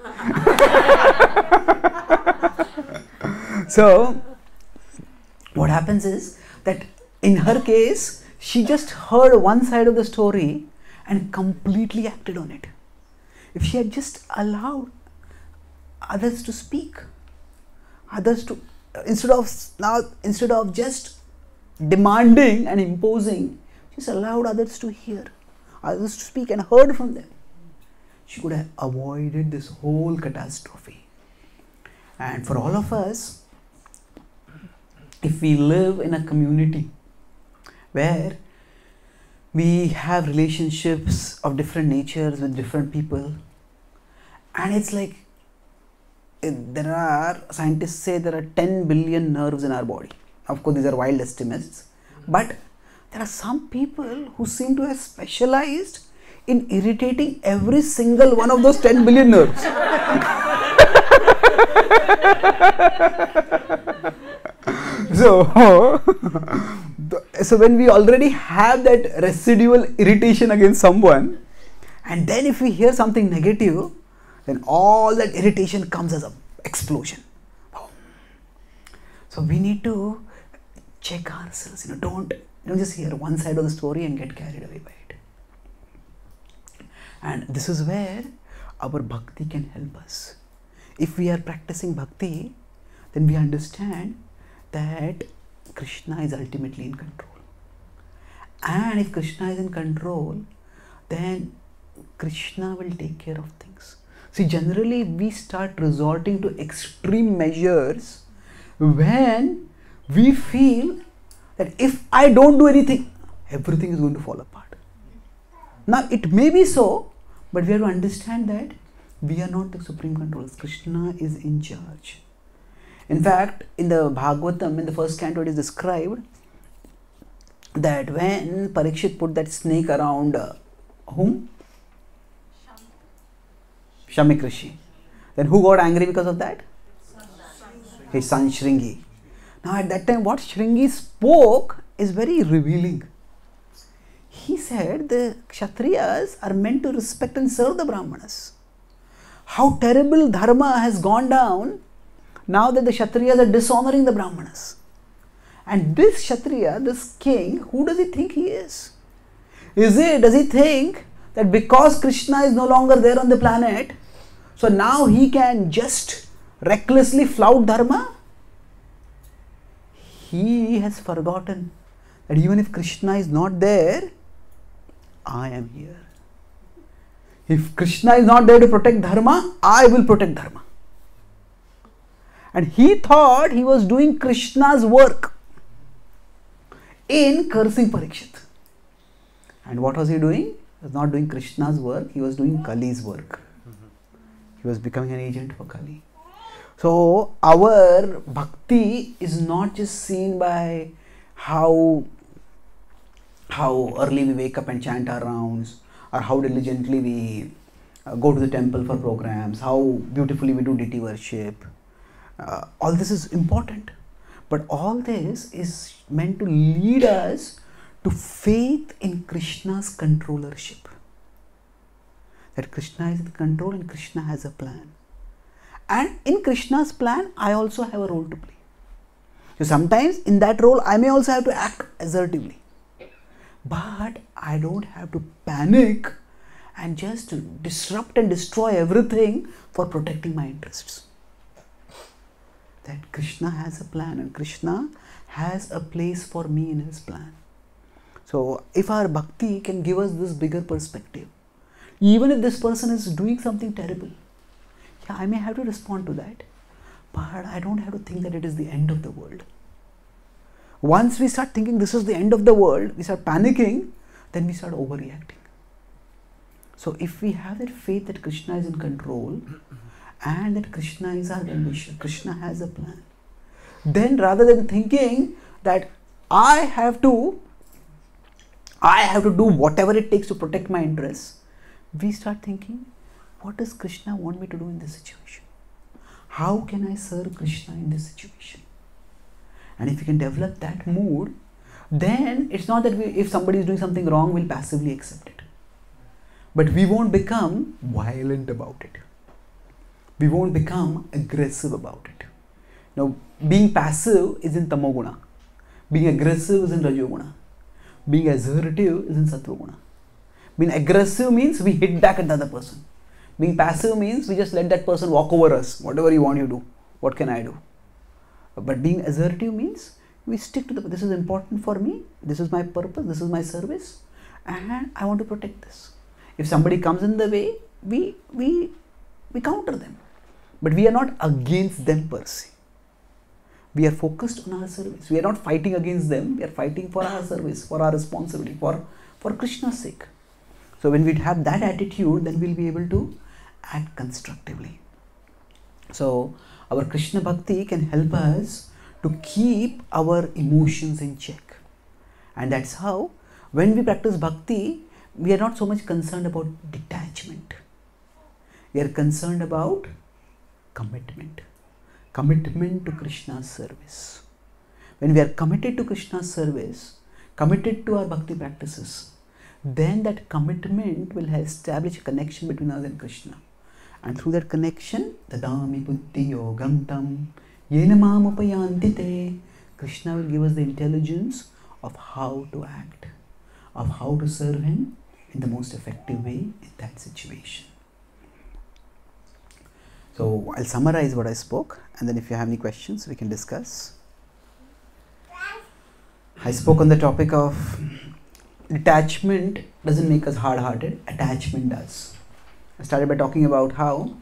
So, what happens is that in her case, she just heard one side of the story and completely acted on it. If she had just allowed others to speak, others to, instead of now, instead of just demanding and imposing, just allowed others to hear, others to speak and heard from them, she could have avoided this whole catastrophe. And for all of us, if we live in a community where we have relationships of different natures with different people, and it's like there are, scientists say there are ten billion nerves in our body. Of course, these are wild estimates, but there are some people who seem to have specialized in irritating every single one of those ten billion nerves. So, so when we already have that residual irritation against someone, and then if we hear something negative, then all that irritation comes as an explosion. So we need to check ourselves. You know, don't don't just hear one side of the story and get carried away by it. And this is where our bhakti can help us. If we are practicing bhakti, then we understand that Krishna is ultimately in control. And if Krishna is in control, then Krishna will take care of things. See, generally we start resorting to extreme measures when we feel that if I don't do anything, everything is going to fall apart. Now, it may be so, but we have to understand that we are not the supreme controllers. Krishna is in charge. In fact, in the Bhagavatam, in the first canto, it is described that when Parikshit put that snake around uh, whom? Shamik Rishi. Then who got angry because of that? His son Shringi. Now at that time, what Shringi spoke is very revealing. He said the Kshatriyas are meant to respect and serve the Brahmanas. How terrible dharma has gone down now that the Kshatriyas are dishonoring the Brahmanas. And this Kshatriya, this king, who does he think he is? Is it, does he think that because Krishna is no longer there on the planet, so now he can just recklessly flout dharma? He has forgotten that even if Krishna is not there, I am here. If Krishna is not there to protect dharma, I will protect dharma. And he thought he was doing Krishna's work in cursing Parikshit. And what was he doing? He was not doing Krishna's work, he was doing Kali's work. He was becoming an agent for Kali. So our bhakti is not just seen by how, how early we wake up and chant our rounds, or how diligently we uh, go to the temple for programs, how beautifully we do deity worship. Uh, all this is important, but all this is meant to lead us to faith in Krishna's controllership. That Krishna is in control and Krishna has a plan. And in Krishna's plan, I also have a role to play. So sometimes in that role, I may also have to act assertively. But I don't have to panic and just disrupt and destroy everything for protecting my interests. That Krishna has a plan and Krishna has a place for me in his plan. So if our bhakti can give us this bigger perspective, even if this person is doing something terrible, yeah, I may have to respond to that, but I don't have to think that it is the end of the world. Once we start thinking this is the end of the world, we start panicking, then we start overreacting. So if we have that faith that Krishna is in control and that Krishna is our well-wisher, Krishna has a plan, then rather than thinking that I have to, I have to do whatever it takes to protect my interests, we start thinking, what does Krishna want me to do in this situation? How can I serve Krishna in this situation? And if we can develop that mood, then it's not that we, if somebody is doing something wrong, we'll passively accept it. But we won't become violent about it. We won't become aggressive about it. Now, being passive is in Tamoguna. Being aggressive is in Rajoguna. Being assertive is in Sattva-guna. Being aggressive means we hit back at the other person. Being passive means we just let that person walk over us. Whatever you want, you do. What can I do? But being assertive means we stick to the, this is important for me, this is my purpose, this is my service, and I want to protect this. If somebody comes in the way, we, we, we counter them. But we are not against them per se. We are focused on our service. We are not fighting against them, we are fighting for our service, for our responsibility, for, for Krishna's sake. So when we have that attitude, then we'll be able to act constructively. So our Krishna Bhakti can help us to keep our emotions in check. And that's how, when we practice Bhakti, we are not so much concerned about detachment. We are concerned about commitment. Commitment to Krishna's service. When we are committed to Krishna's service, committed to our Bhakti practices, then that commitment will establish a connection between us and Krishna. And through that connection, Tadami Buddhi Yogam Tam Yena Mam Upayanti Te, Krishna will give us the intelligence of how to act, of how to serve Him in the most effective way in that situation. So I'll summarize what I spoke, and then if you have any questions, we can discuss. I spoke on the topic of detachment doesn't make us hard-hearted, attachment does. I started by talking about how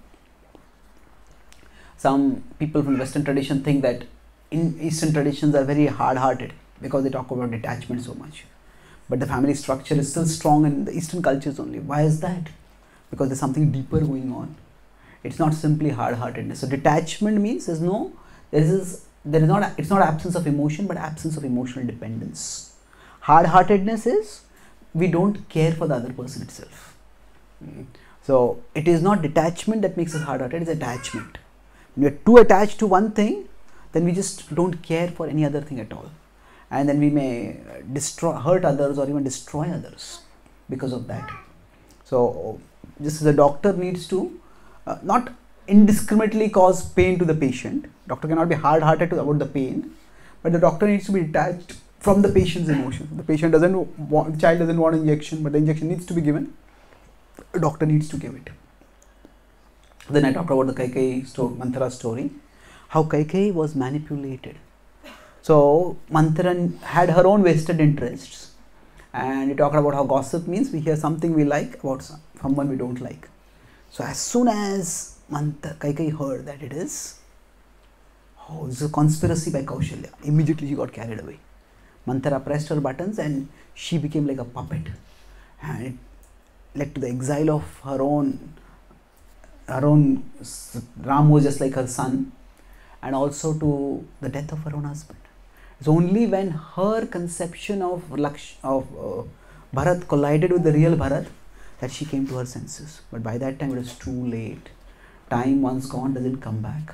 some people from the Western tradition think that in Eastern traditions are very hard-hearted because they talk about detachment so much. But the family structure is still strong in the Eastern cultures only. Why is that? Because there's something deeper going on. It's not simply hard-heartedness. So detachment means there's no, there is, there is not, it's not absence of emotion, but absence of emotional dependence. Hard-heartedness is we don't care for the other person itself. So it is not detachment that makes us hard-hearted, it's attachment. When we are too attached to one thing, then we just don't care for any other thing at all. And then we may destroy, hurt others or even destroy others because of that. So just as a doctor needs to uh, not indiscriminately cause pain to the patient. Doctor cannot be hard-hearted about the pain, but the doctor needs to be detached from the patient's emotions. The patient doesn't want, the child doesn't want an injection, but the injection needs to be given. The doctor needs to give it. Then I talked about the Kaikeyi story, Manthara story, how Kaikeyi was manipulated. So Manthara had her own vested interests, and we talked about how gossip means we hear something we like about someone we don't like. So as soon as Manthara, Kaikeyi heard that it is, oh, it's a conspiracy by Kaushalya, immediately she got carried away. Manthara pressed her buttons and she became like a puppet, and it led to the exile of her own, her own, Ram was just like her son, and also to the death of her own husband. It's only when her conception of, Laksh, of uh, Bharat collided with the real Bharat that she came to her senses. But by that time it was too late. Time once gone doesn't come back.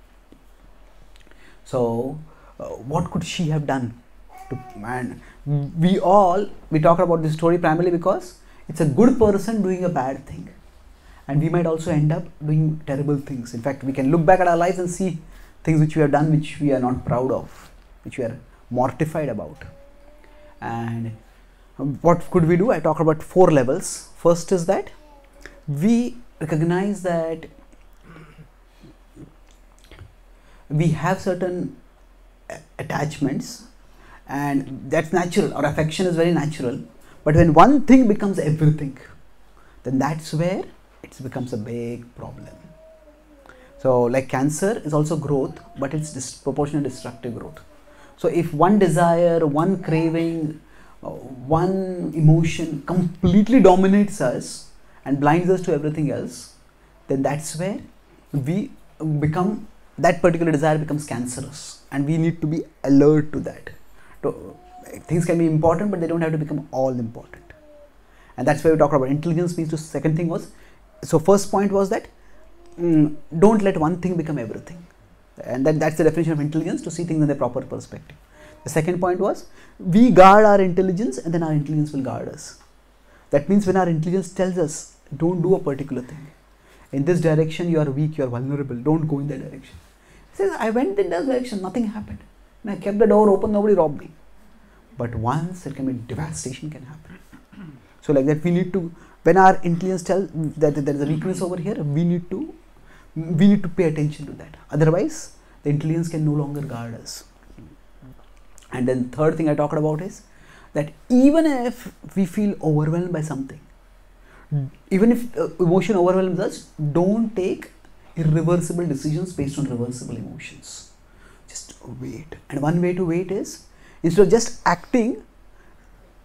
So uh, what could she have done? To, and we all, we talk about this story primarily because it's a good person doing a bad thing. And we might also end up doing terrible things. In fact, we can look back at our lives and see things which we have done which we are not proud of, which we are mortified about. And what could we do? I talk about four levels. First is that we recognize that we have certain attachments, and that's natural. Our affection is very natural. But when one thing becomes everything, then that's where it becomes a big problem. So like cancer is also growth, but it's disproportionate destructive growth. So if one desire, one craving, uh, one emotion completely dominates us and blinds us to everything else, then that's where we become, that particular desire becomes cancerous, and we need to be alert to that. So, things can be important, but they don't have to become all important. And that's why we talk about intelligence means to, second thing was, so first point was that mm, don't let one thing become everything. And that, that's the definition of intelligence, to see things in their proper perspective. The second point was, we guard our intelligence and then our intelligence will guard us. That means when our intelligence tells us, don't do a particular thing. In this direction you are weak, you are vulnerable, don't go in that direction. He says, I went in that direction, nothing happened. And I kept the door open, nobody robbed me. But once there can be devastation can happen. So like that we need to, when our intelligence tells that there is a weakness over here, we need to we need to pay attention to that. Otherwise, the intelligence can no longer guard us. And then third thing I talked about is that even if we feel overwhelmed by something, even if uh, emotion overwhelms us, don't take irreversible decisions based on reversible emotions. Just wait. And one way to wait is, instead of just acting,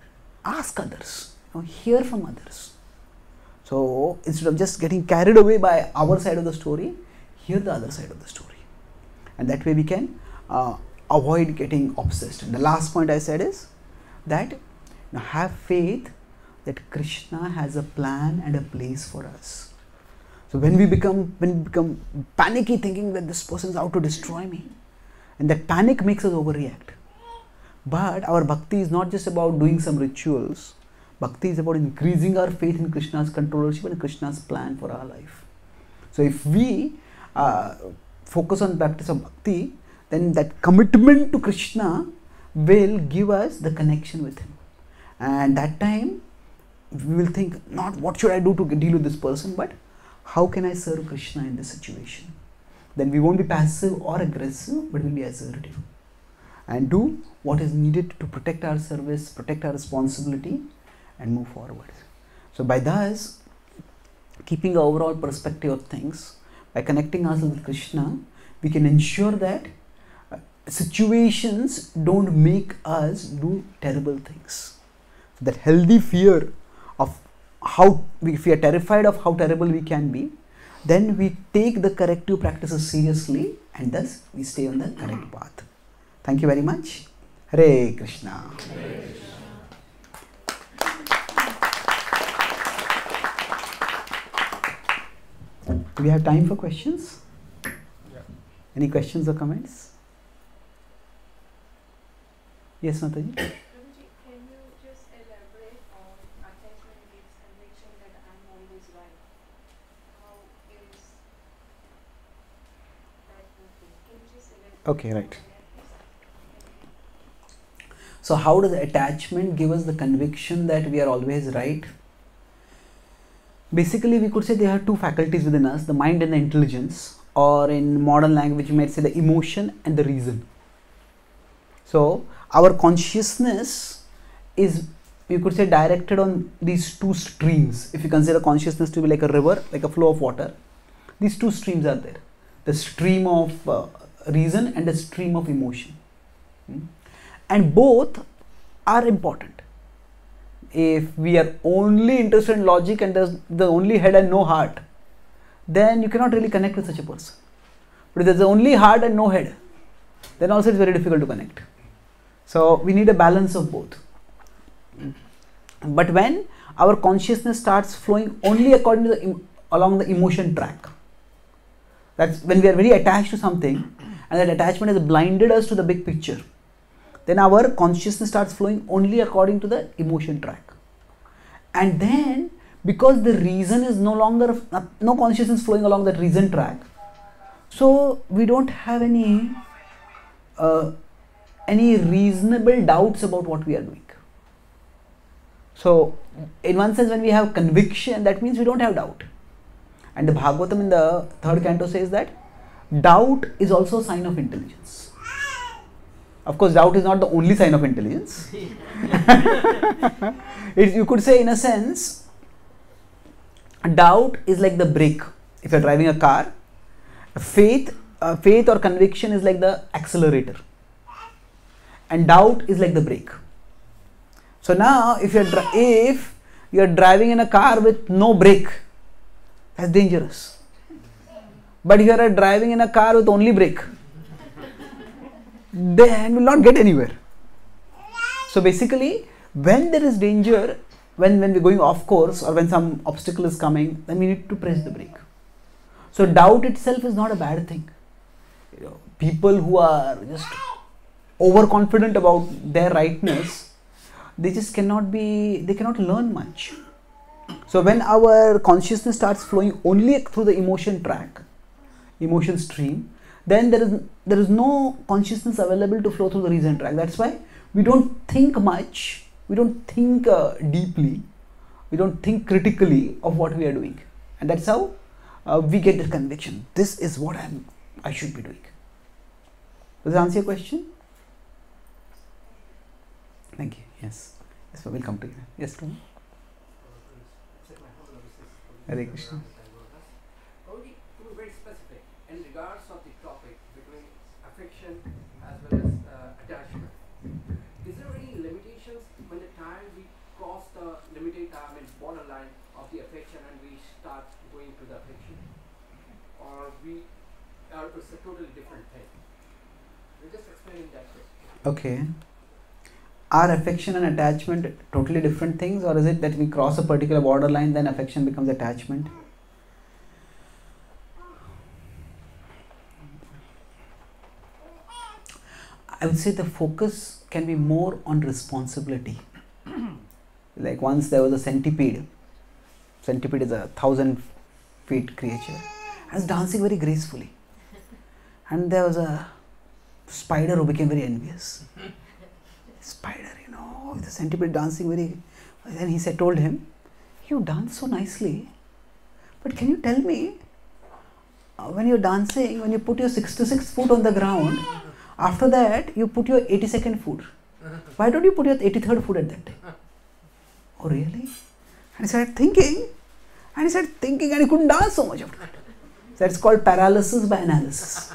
ask others, you know, hear from others. So instead of just getting carried away by our side of the story, hear the other side of the story. And that way we can uh, avoid getting obsessed. And the last point I said is that, you know, have faith that Krishna has a plan and a place for us. So when we become when we become panicky, thinking that this person is out to destroy me, and that panic makes us overreact. But our bhakti is not just about doing some rituals. Bhakti is about increasing our faith in Krishna's controllership and Krishna's plan for our life. So if we uh, focus on practice of bhakti, then that commitment to Krishna will give us the connection with him. And that time we will think not what should I do to deal with this person, but how can I serve Krishna in this situation? Then we won't be passive or aggressive, but we'll be assertive and do what is needed to protect our service, protect our responsibility, and move forward. So by thus keeping the overall perspective of things, by connecting ourselves with Krishna, we can ensure that uh, situations don't make us do terrible things. So that healthy fear of how, we, if we are terrified of how terrible we can be, then we take the corrective practices seriously, and thus we stay on the correct path. Thank you very much. Hare Krishna. Hare Krishna. Do we have time for questions? Yeah. Any questions or comments? Yes, Mataji? Can you just elaborate on attachment gives conviction that I'm always right? How is that working? Can you just elaborate? Okay, right. So how does attachment give us the conviction that we are always right? Basically, we could say there are two faculties within us, the mind and the intelligence, or in modern language you might say the emotion and the reason. So our consciousness is, you could say, directed on these two streams. If you consider consciousness to be like a river, like a flow of water, these two streams are there. The stream of uh, reason and the stream of emotion. Hmm? And both are important. If we are only interested in logic and there's the only head and no heart, then you cannot really connect with such a person. But if there's only heart and no head, then also it's very difficult to connect. So we need a balance of both. But when our consciousness starts flowing only according to the along the emotion track, that's when we are very attached to something, and that attachment has blinded us to the big picture. Then our consciousness starts flowing only according to the emotion track. And then, because the reason is no longer, no consciousness flowing along that reason track, so we don't have any, uh, any reasonable doubts about what we are doing. So, in one sense, when we have conviction, that means we don't have doubt. And the Bhagavatam in the third canto says that doubt is also a sign of intelligence. Of course, doubt is not the only sign of intelligence. It, you could say, in a sense, doubt is like the brake. If you are driving a car, faith, uh, faith or conviction is like the accelerator, and doubt is like the brake. So now, if you are if you are driving in a car with no brake, that's dangerous. But if you are driving in a car with only brake, then will not get anywhere. So basically, when there is danger, when, when we're going off course or when some obstacle is coming, then we need to press the brake. So doubt itself is not a bad thing. You know, people who are just overconfident about their rightness, they just cannot be, they cannot learn much. So when our consciousness starts flowing only through the emotion track, emotion stream, then there is there is no consciousness available to flow through the reason track. That's why we don't think much, we don't think uh, deeply, we don't think critically of what we are doing, and that's how uh, we get the conviction. This is what I'm I should be doing. Does that answer your question? Thank you. Yes. Yes, we'll come to you. Yes, Tom. Hare Krishna. Only to be very specific in regards of the topic between affection as well as uh, attachment. Is there any limitations when the time we the limited, I mean, borderline of the affection and we start going to the affection? Or we are, it's a totally different thing? We're just explaining that way. Okay. Are affection and attachment totally different things, or is it that we cross a particular borderline, then affection becomes attachment? I would say the focus can be more on responsibility. Like once there was a centipede. Centipede is a thousand feet creature. I was dancing very gracefully. And there was a spider who became very envious. Spider, you know, the centipede dancing very... Then he said, told him, you dance so nicely, but can you tell me, uh, when you're dancing, when you put your sixty-sixth foot on the ground, after that, you put your eighty-second foot. Why don't you put your eighty-third foot at that time? Oh, really? And he started thinking, and he started thinking, and he couldn't dance so much after that. So it's called paralysis by analysis.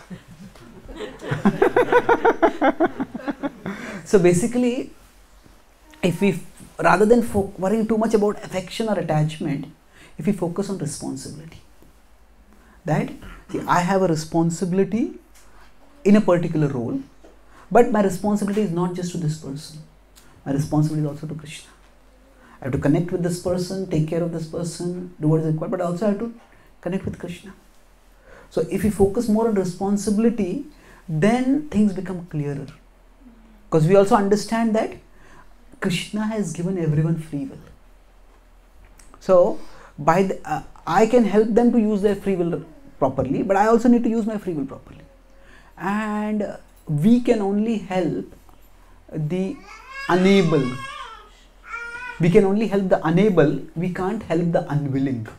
So basically, if we, rather than fo- worrying too much about affection or attachment, if we focus on responsibility, that see, I have a responsibility in a particular role, but my responsibility is not just to this person. My responsibility is also to Krishna. I have to connect with this person, take care of this person, do what is required, but also I have to connect with Krishna. So if we focus more on responsibility, then things become clearer. Because we also understand that Krishna has given everyone free will. So by the, uh, I can help them to use their free will properly, but I also need to use my free will properly. And uh, we can only help the unable. We can only help the unable, we can't help the unwilling.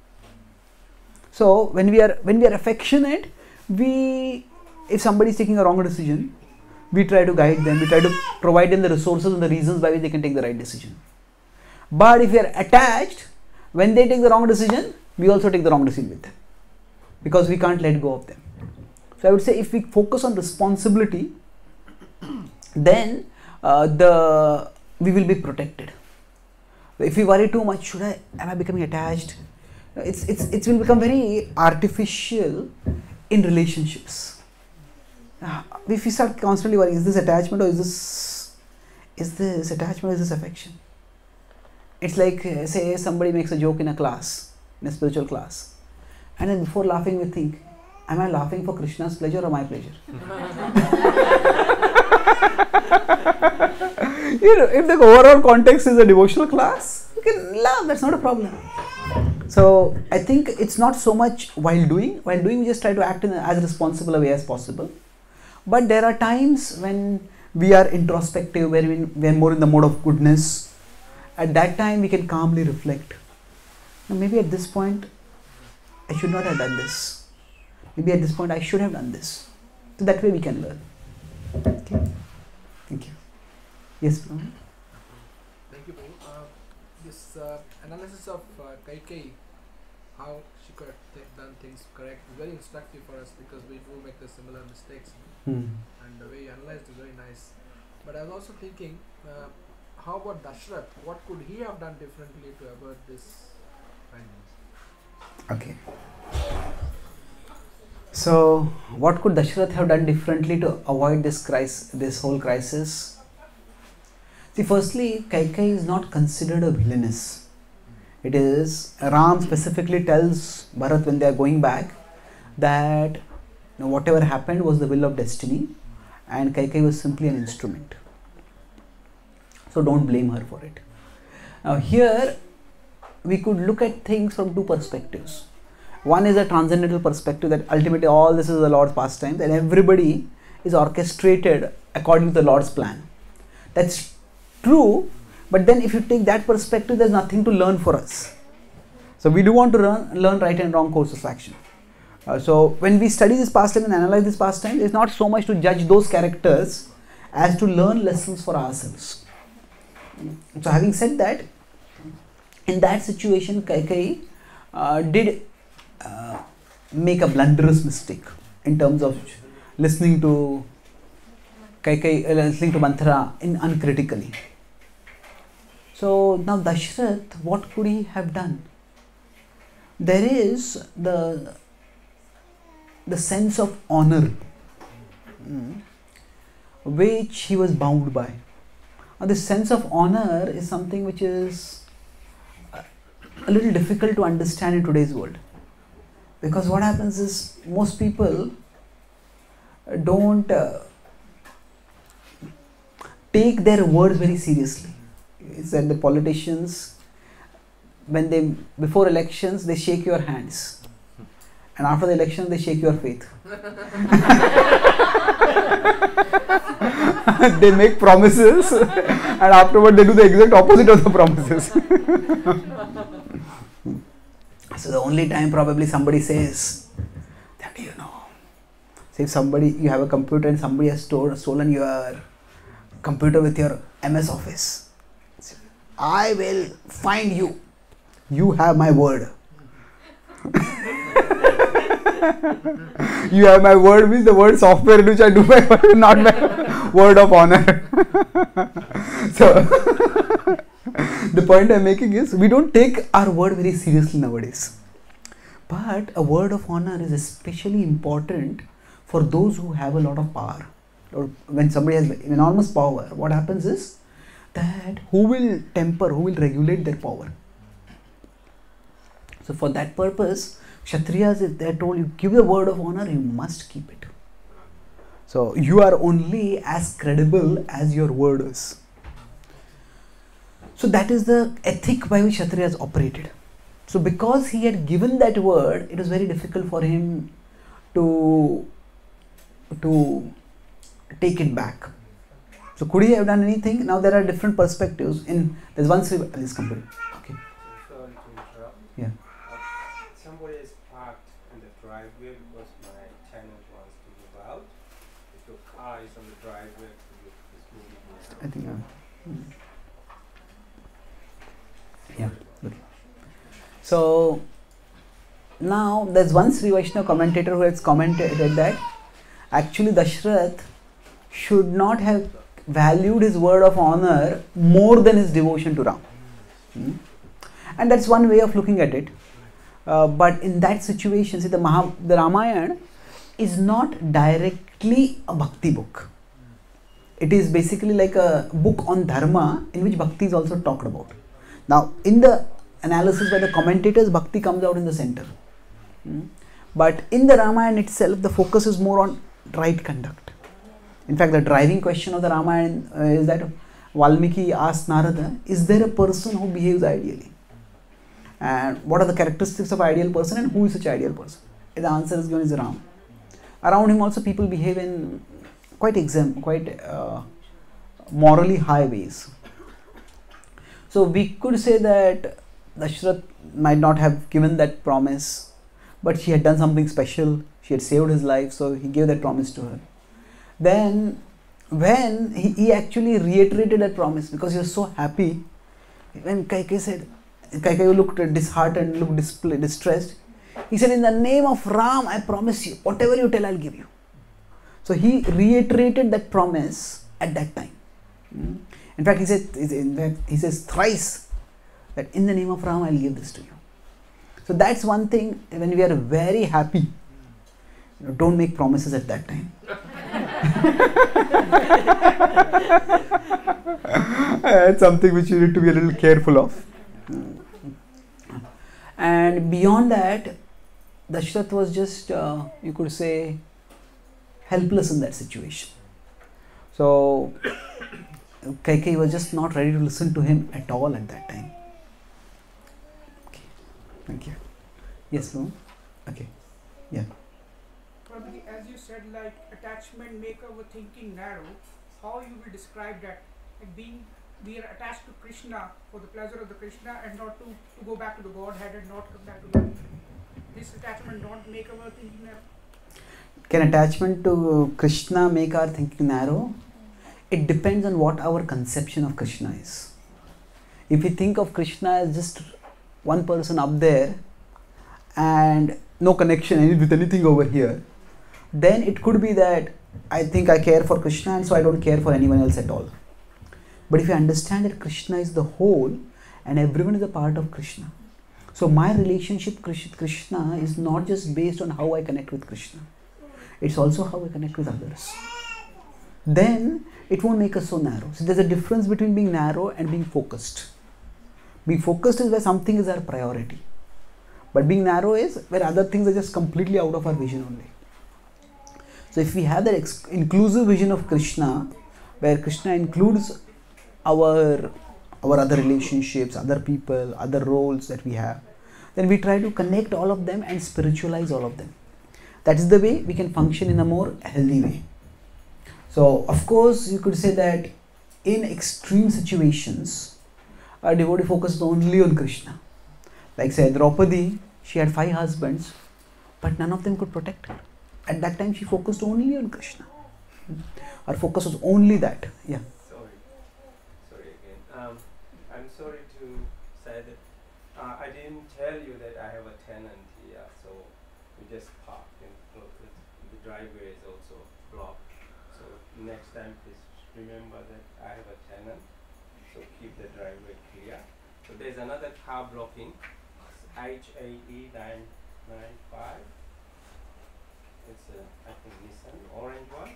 So when we are when we are affectionate, we if somebody is taking a wrong decision, we try to guide them, we try to provide them the resources and the reasons by which they can take the right decision. But if we are attached, when they take the wrong decision, we also take the wrong decision with them, because we can't let go of them. So I would say if we focus on responsibility, then uh, the we will be protected. If we worry too much, should I, am I becoming attached? It's, it's, it will become very artificial in relationships. Uh, if we start constantly worrying, is this attachment or is this, is this attachment or is this affection? It's like, uh, say somebody makes a joke in a class, in a spiritual class. And then before laughing we think, am I laughing for Krishna's pleasure or my pleasure? You know, if the overall context is a devotional class, you can laugh, that's not a problem. So I think it's not so much while doing, while doing we just try to act in as responsible a way as possible. But there are times when we are introspective, where we, we are more in the mode of goodness. At that time we can calmly reflect. Now maybe at this point I should not have done this. Maybe at this point I should have done this. So that way we can learn. Okay. Thank you. Yes, Prabhu. Thank you, Prabhu. Uh, this uh, analysis of uh, Kaikeyi, how she could have th- done things correct, is very instructive for us, because we do make the similar mistakes. Hmm. And the way you analyzed is very nice. But I was also thinking, uh, how about Dashrath? What could he have done differently to avert this findings? Okay. So, what could Dashrath have done differently to avoid this crisis, this whole crisis? See, firstly, Kaikeyi is not considered a villainess. It is, Ram specifically tells Bharat when they are going back that you know, whatever happened was the will of destiny, and Kaikeyi was simply an instrument. So don't blame her for it. Now here, we could look at things from two perspectives. One is a transcendental perspective, that ultimately all this is the Lord's pastime, and everybody is orchestrated according to the Lord's plan. That's true, but then if you take that perspective, there's nothing to learn for us. So we do want to learn, learn right and wrong course of action. Uh, so when we study this pastime and analyze this pastime, it's not so much to judge those characters as to learn lessons for ourselves. So having said that, in that situation, Kaikeyi uh, did uh, make a blunderous mistake in terms of listening to Kaikeyi, uh, listening to Manthara in uncritically. So now Dashrath, what could he have done? There is the the sense of honor mm, which he was bound by. Now this sense of honor is something which is a little difficult to understand in today's world, because what happens is most people don't uh, take their words very seriously. It's that the politicians, when they before elections they shake your hands, and after the election they shake your faith. They make promises and afterward they do the exact opposite of the promises. So the only time probably somebody says that, you know, say if somebody, you have a computer and somebody has stole, stolen your computer with your M S Office, I will find you. You have my word. You have my word means the word software in which I do my work, not my word of honor. So the point I'm making is, we don't take our word very seriously nowadays. But a word of honor is especially important for those who have a lot of power. Or when somebody has enormous power, what happens is that who will temper, who will regulate their power? So for that purpose, Kshatriyas, if they are told, you give the word of honor, you must keep it. So you are only as credible as your word is. So that is the ethic by which Kshatriyas operated. So because he had given that word, it was very difficult for him to, to take it back. So could he have done anything? Now there are different perspectives. In there's one Sri, please come here. Okay. Sorry to interrupt. Yeah. Uh, somebody is parked in the driveway because my tenant wants to move out. If your car is on the driveway, could you please move it now? I think. Uh, hmm. Yeah. Good. So now there's one Sri Vaishnava commentator who has commented that actually Dashrath should not have valued his word of honor more than his devotion to Ram. Hmm? And that's one way of looking at it. Uh, but in that situation, see, the, Maha, the Ramayana is not directly a bhakti book. It is basically like a book on dharma in which bhakti is also talked about. Now, in the analysis by the commentators, bhakti comes out in the center. Hmm? But in the Ramayana itself, the focus is more on right conduct. In fact, the driving question of the Ramayana uh, is that Valmiki asked Narada, is there a person who behaves ideally? And what are the characteristics of ideal person and who is such ideal person? And the answer is given is Ram. Around him also people behave in quite exempt, quite uh, morally high ways. So we could say that Dashrath might not have given that promise, but she had done something special. She had saved his life, so he gave that promise to her. Then when he, he actually reiterated that promise, because he was so happy, when Kaikeyi said, Kaikeyi looked disheartened, looked display, distressed, he said, in the name of Ram, I promise you, whatever you tell, I'll give you. So he reiterated that promise at that time. Hmm? In fact, he said, in fact, he says thrice that in the name of Ram, I'll give this to you. So that's one thing, when we are very happy, you know, don't make promises at that time. It's something which you need to be a little careful of. And beyond that, Dashrath was just, uh, you could say, helpless in that situation. So Kaikeyi was just not ready to listen to him at all at that time. Okay, thank you. Yes, no? Okay, yeah. Probably, as you said, like attachment make our thinking narrow. How you will describe that? Like being, we are attached to Krishna for the pleasure of the Krishna and not to, to go back to the Godhead and not come back to that. This attachment don't make our thinking narrow. Can attachment to Krishna make our thinking narrow? It depends on what our conception of Krishna is. If we think of Krishna as just one person up there and no connection with anything over here, then it could be that I think I care for Krishna and so I don't care for anyone else at all. But if you understand that Krishna is the whole and everyone is a part of Krishna, so my relationship with Krishna is not just based on how I connect with Krishna, it's also how I connect with others. Then it won't make us so narrow. So there's a difference between being narrow and being focused. Being focused is where something is our priority. But being narrow is where other things are just completely out of our vision only. So if we have that ex- inclusive vision of Krishna, where Krishna includes our, our other relationships, other people, other roles that we have, then we try to connect all of them and spiritualize all of them. That is the way we can function in a more healthy way. So of course you could say that in extreme situations, a devotee focuses only on Krishna. Like say Draupadi, she had five husbands, but none of them could protect her. At that time she focused only on Krishna. Her focus was only that. Yeah. Sorry, sorry again. Um, I'm sorry to say that uh, I didn't tell you that I have a tenant here, so we just parked and the driveway is also blocked. So next time please remember that I have a tenant, so keep the driveway clear. So there's another car blocking, H A E nine nine five. It's a, I think, Nissan, orange one.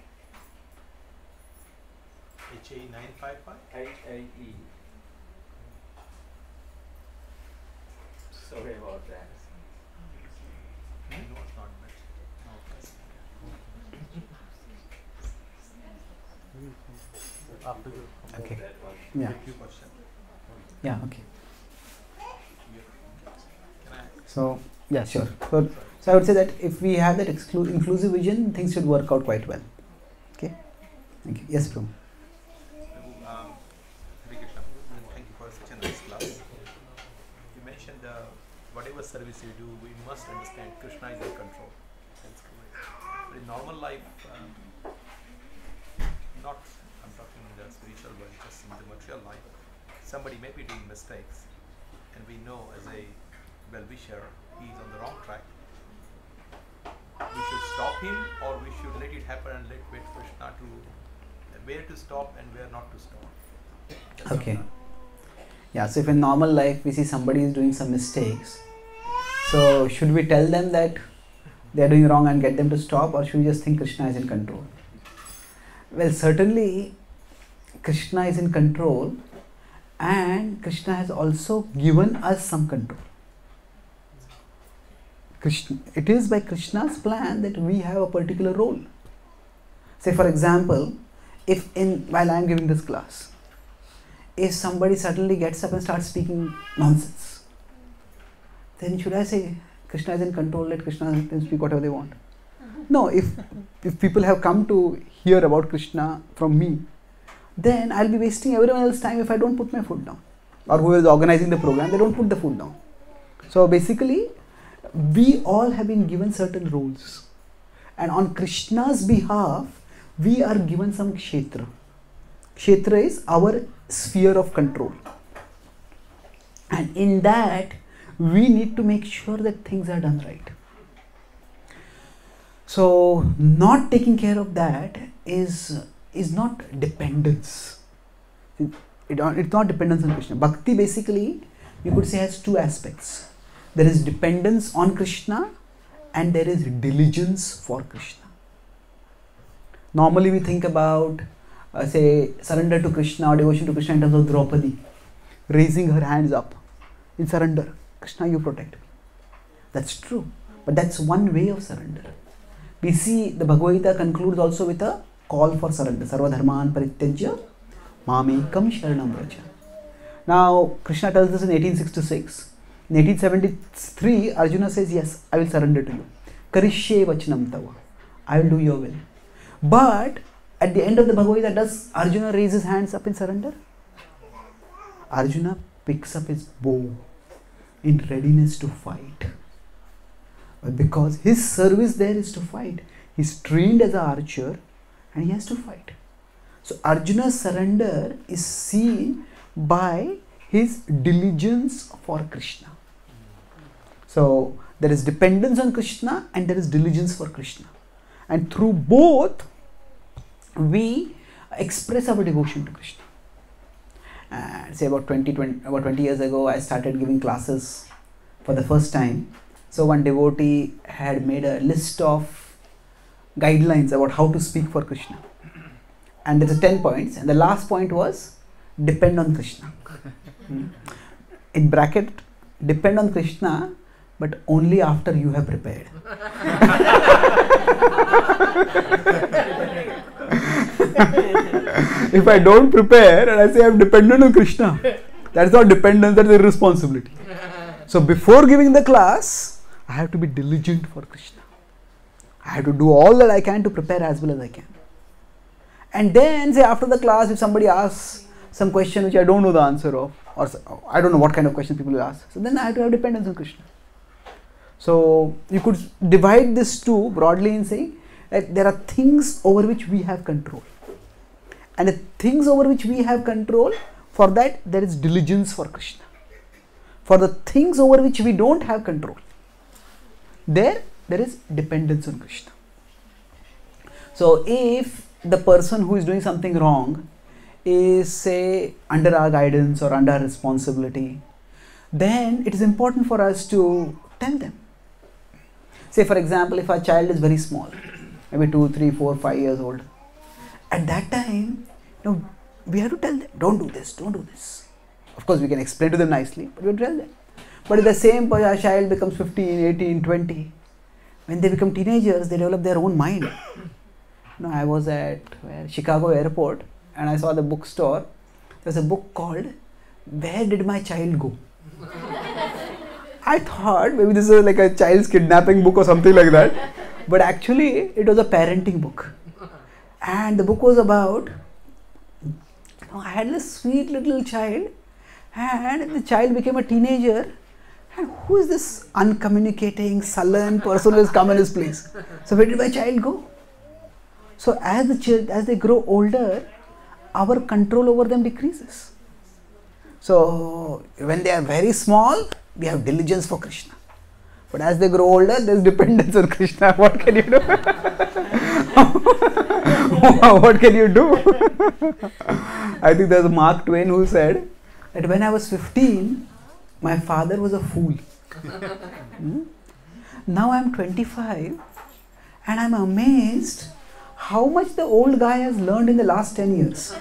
H A nine five five? H A E. Sorry about that. No, it's not much. After the Okay. That one. Yeah. few questions. Yeah. Okay. Can I? So yeah, sure. So, so I would say that if we have that exclu- inclusive vision, things should work out quite well. Okay. Thank you. Yes, Prabhu. Um, Hare Krishna. Thank you for such a nice class. You mentioned uh, whatever service you do, we must understand Krishna is in control. That's correct. But in normal life, um, not, I'm talking in the spiritual world, just in the material life, somebody may be doing mistakes, and we know as a well-wisher, he is on the wrong track. We should stop him, or we should let it happen and let wait Krishna to where to stop and where not to stop. That's Okay. not- Yeah. So if in normal life we see somebody is doing some mistakes, so should we tell them that they are doing wrong and get them to stop, or should we just think Krishna is in control? Well, certainly Krishna is in control, and Krishna has also given us some control. Krishna, it is by Krishna's plan that we have a particular role. Say for example, if in while I am giving this class, if somebody suddenly gets up and starts speaking nonsense, then should I say Krishna is in control, let Krishna let them speak whatever they want? No, if if people have come to hear about Krishna from me, then I'll be wasting everyone else's time if I don't put my foot down. Or whoever is organizing the program, they don't put the foot down. So basically, we all have been given certain roles, and on Krishna's behalf, we are given some kshetra. Kshetra is our sphere of control, and in that, we need to make sure that things are done right. So, not taking care of that is is not dependence. It, it, it's not dependence on Krishna. Bhakti basically, you could say, has two aspects. There is dependence on Krishna and there is diligence for Krishna. Normally we think about, uh, say, surrender to Krishna or devotion to Krishna in terms of Draupadi, raising her hands up in surrender. Krishna, you protect me. That's true. But that's one way of surrender. We see the Bhagavad-Gītā concludes also with a call for surrender. Sarva dharman parityajya mamekam sharanam vraja. Now, Krishna tells this in eighteen sixty-six. In eighteen seventy-three, Arjuna says, yes, I will surrender to you. Karishye vachanam tava. I will do your will. But at the end of the Bhagavad-Gītā, does Arjuna raise his hands up in surrender? Arjuna picks up his bow in readiness to fight. But because his service there is to fight, he's trained as an archer and he has to fight. So Arjuna's surrender is seen by his diligence for Krishna. So there is dependence on Krishna and there is diligence for Krishna. And through both, we express our devotion to Krishna. And say about twenty, twenty, about twenty years ago, I started giving classes for the first time. So one devotee had made a list of guidelines about how to speak for Krishna. And there's ten points. And the last point was, depend on Krishna. Hmm. In bracket, depend on Krishna, but only after you have prepared. If I don't prepare and I say I'm dependent on Krishna, that's not dependence, that's irresponsibility. So before giving the class, I have to be diligent for Krishna. I have to do all that I can to prepare as well as I can. And then say after the class, if somebody asks some question which I don't know the answer of, or I don't know what kind of question people will ask, so then I have to have dependence on Krishna. So you could divide this two broadly in saying that there are things over which we have control. And the things over which we have control, for that there is diligence for Krishna. For the things over which we don't have control, there, there is dependence on Krishna. So if the person who is doing something wrong is, say, under our guidance or under our responsibility, then it is important for us to tell them. Say for example, if our child is very small, maybe two, three, four, five years old, at that time, you know, we have to tell them, don't do this, don't do this. Of course, we can explain to them nicely, but we have to tell them. But if the same our child becomes fifteen, eighteen, twenty, when they become teenagers, they develop their own mind. You know, I was at where, Chicago airport, and I saw the bookstore. There's a book called Where Did My Child Go? I thought maybe this is like a child's kidnapping book or something like that. But actually, it was a parenting book. And the book was about, you know, I had this sweet little child, and the child became a teenager. And who is this uncommunicating, sullen person who has come in his place? So where did my child go? So as the child, as they grow older, our control over them decreases. So when they are very small, we have diligence for Krishna. But as they grow older, there is dependence on Krishna. What can you do? What can you do? I think there's Mark Twain who said that when I was fifteen, my father was a fool. Hmm? Now I am twenty-five and I am amazed how much the old guy has learned in the last ten years.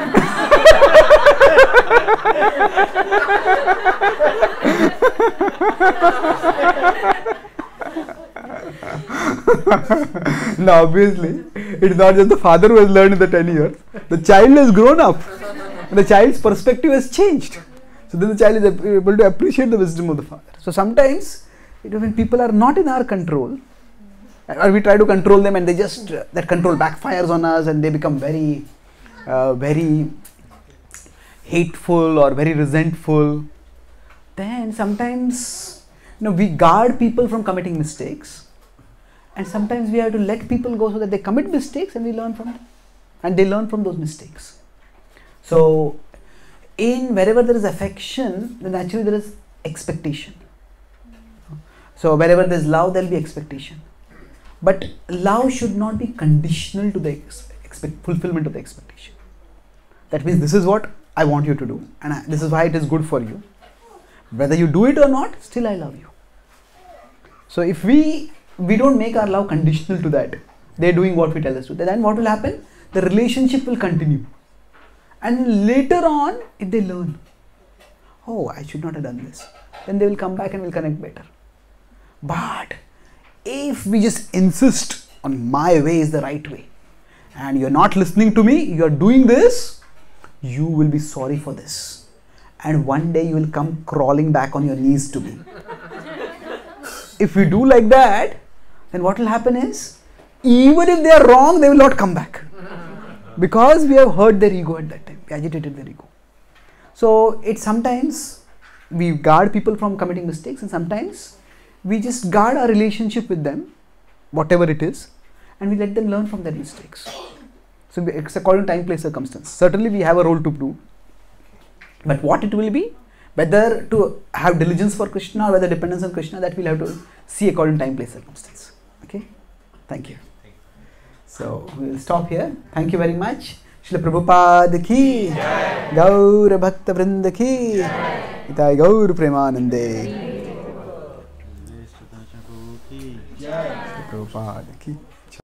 Now obviously, it's not just the father who has learned in the ten years. The child has grown up. The child's perspective has changed. So then the child is able to appreciate the wisdom of the father. So sometimes, you know, when people are not in our control, or we try to control them and they just, uh, that control backfires on us and they become very, uh, very hateful or very resentful, then sometimes, you know, we guard people from committing mistakes, and sometimes we have to let people go so that they commit mistakes and we learn from them, and they learn from those mistakes. So in wherever there is affection, then actually there is expectation. So wherever there is love, there will be expectation. But love should not be conditional to the expect fulfillment of the expectation. That means this is what I want you to do, and I, this is why it is good for you. Whether you do it or not, still I love you. So if we we don't make our love conditional to that, they're doing what we tell us to, then what will happen? The relationship will continue. And later on, if they learn, oh, I should not have done this, then they will come back and will connect better. But if we just insist on my way is the right way, and you're not listening to me, you're doing this, you will be sorry for this. And one day you will come crawling back on your knees to me. If we do like that, then what will happen is, even if they are wrong, they will not come back. Because we have hurt their ego at that time, we agitated their ego. So it's sometimes we guard people from committing mistakes, and sometimes we just guard our relationship with them, whatever it is, and we let them learn from their mistakes. So it's according to time, place, circumstance. Certainly we have a role to do, but what it will be, whether to have diligence for Krishna or whether dependence on Krishna, that we'll have to see according to time, place, circumstance. Okay, thank you. So we will stop here. Thank you very much. Srila Prabhupada ki, Gaur Bhakta Vrinda ki, Itai Gaur Premanande. Prabhupada ki.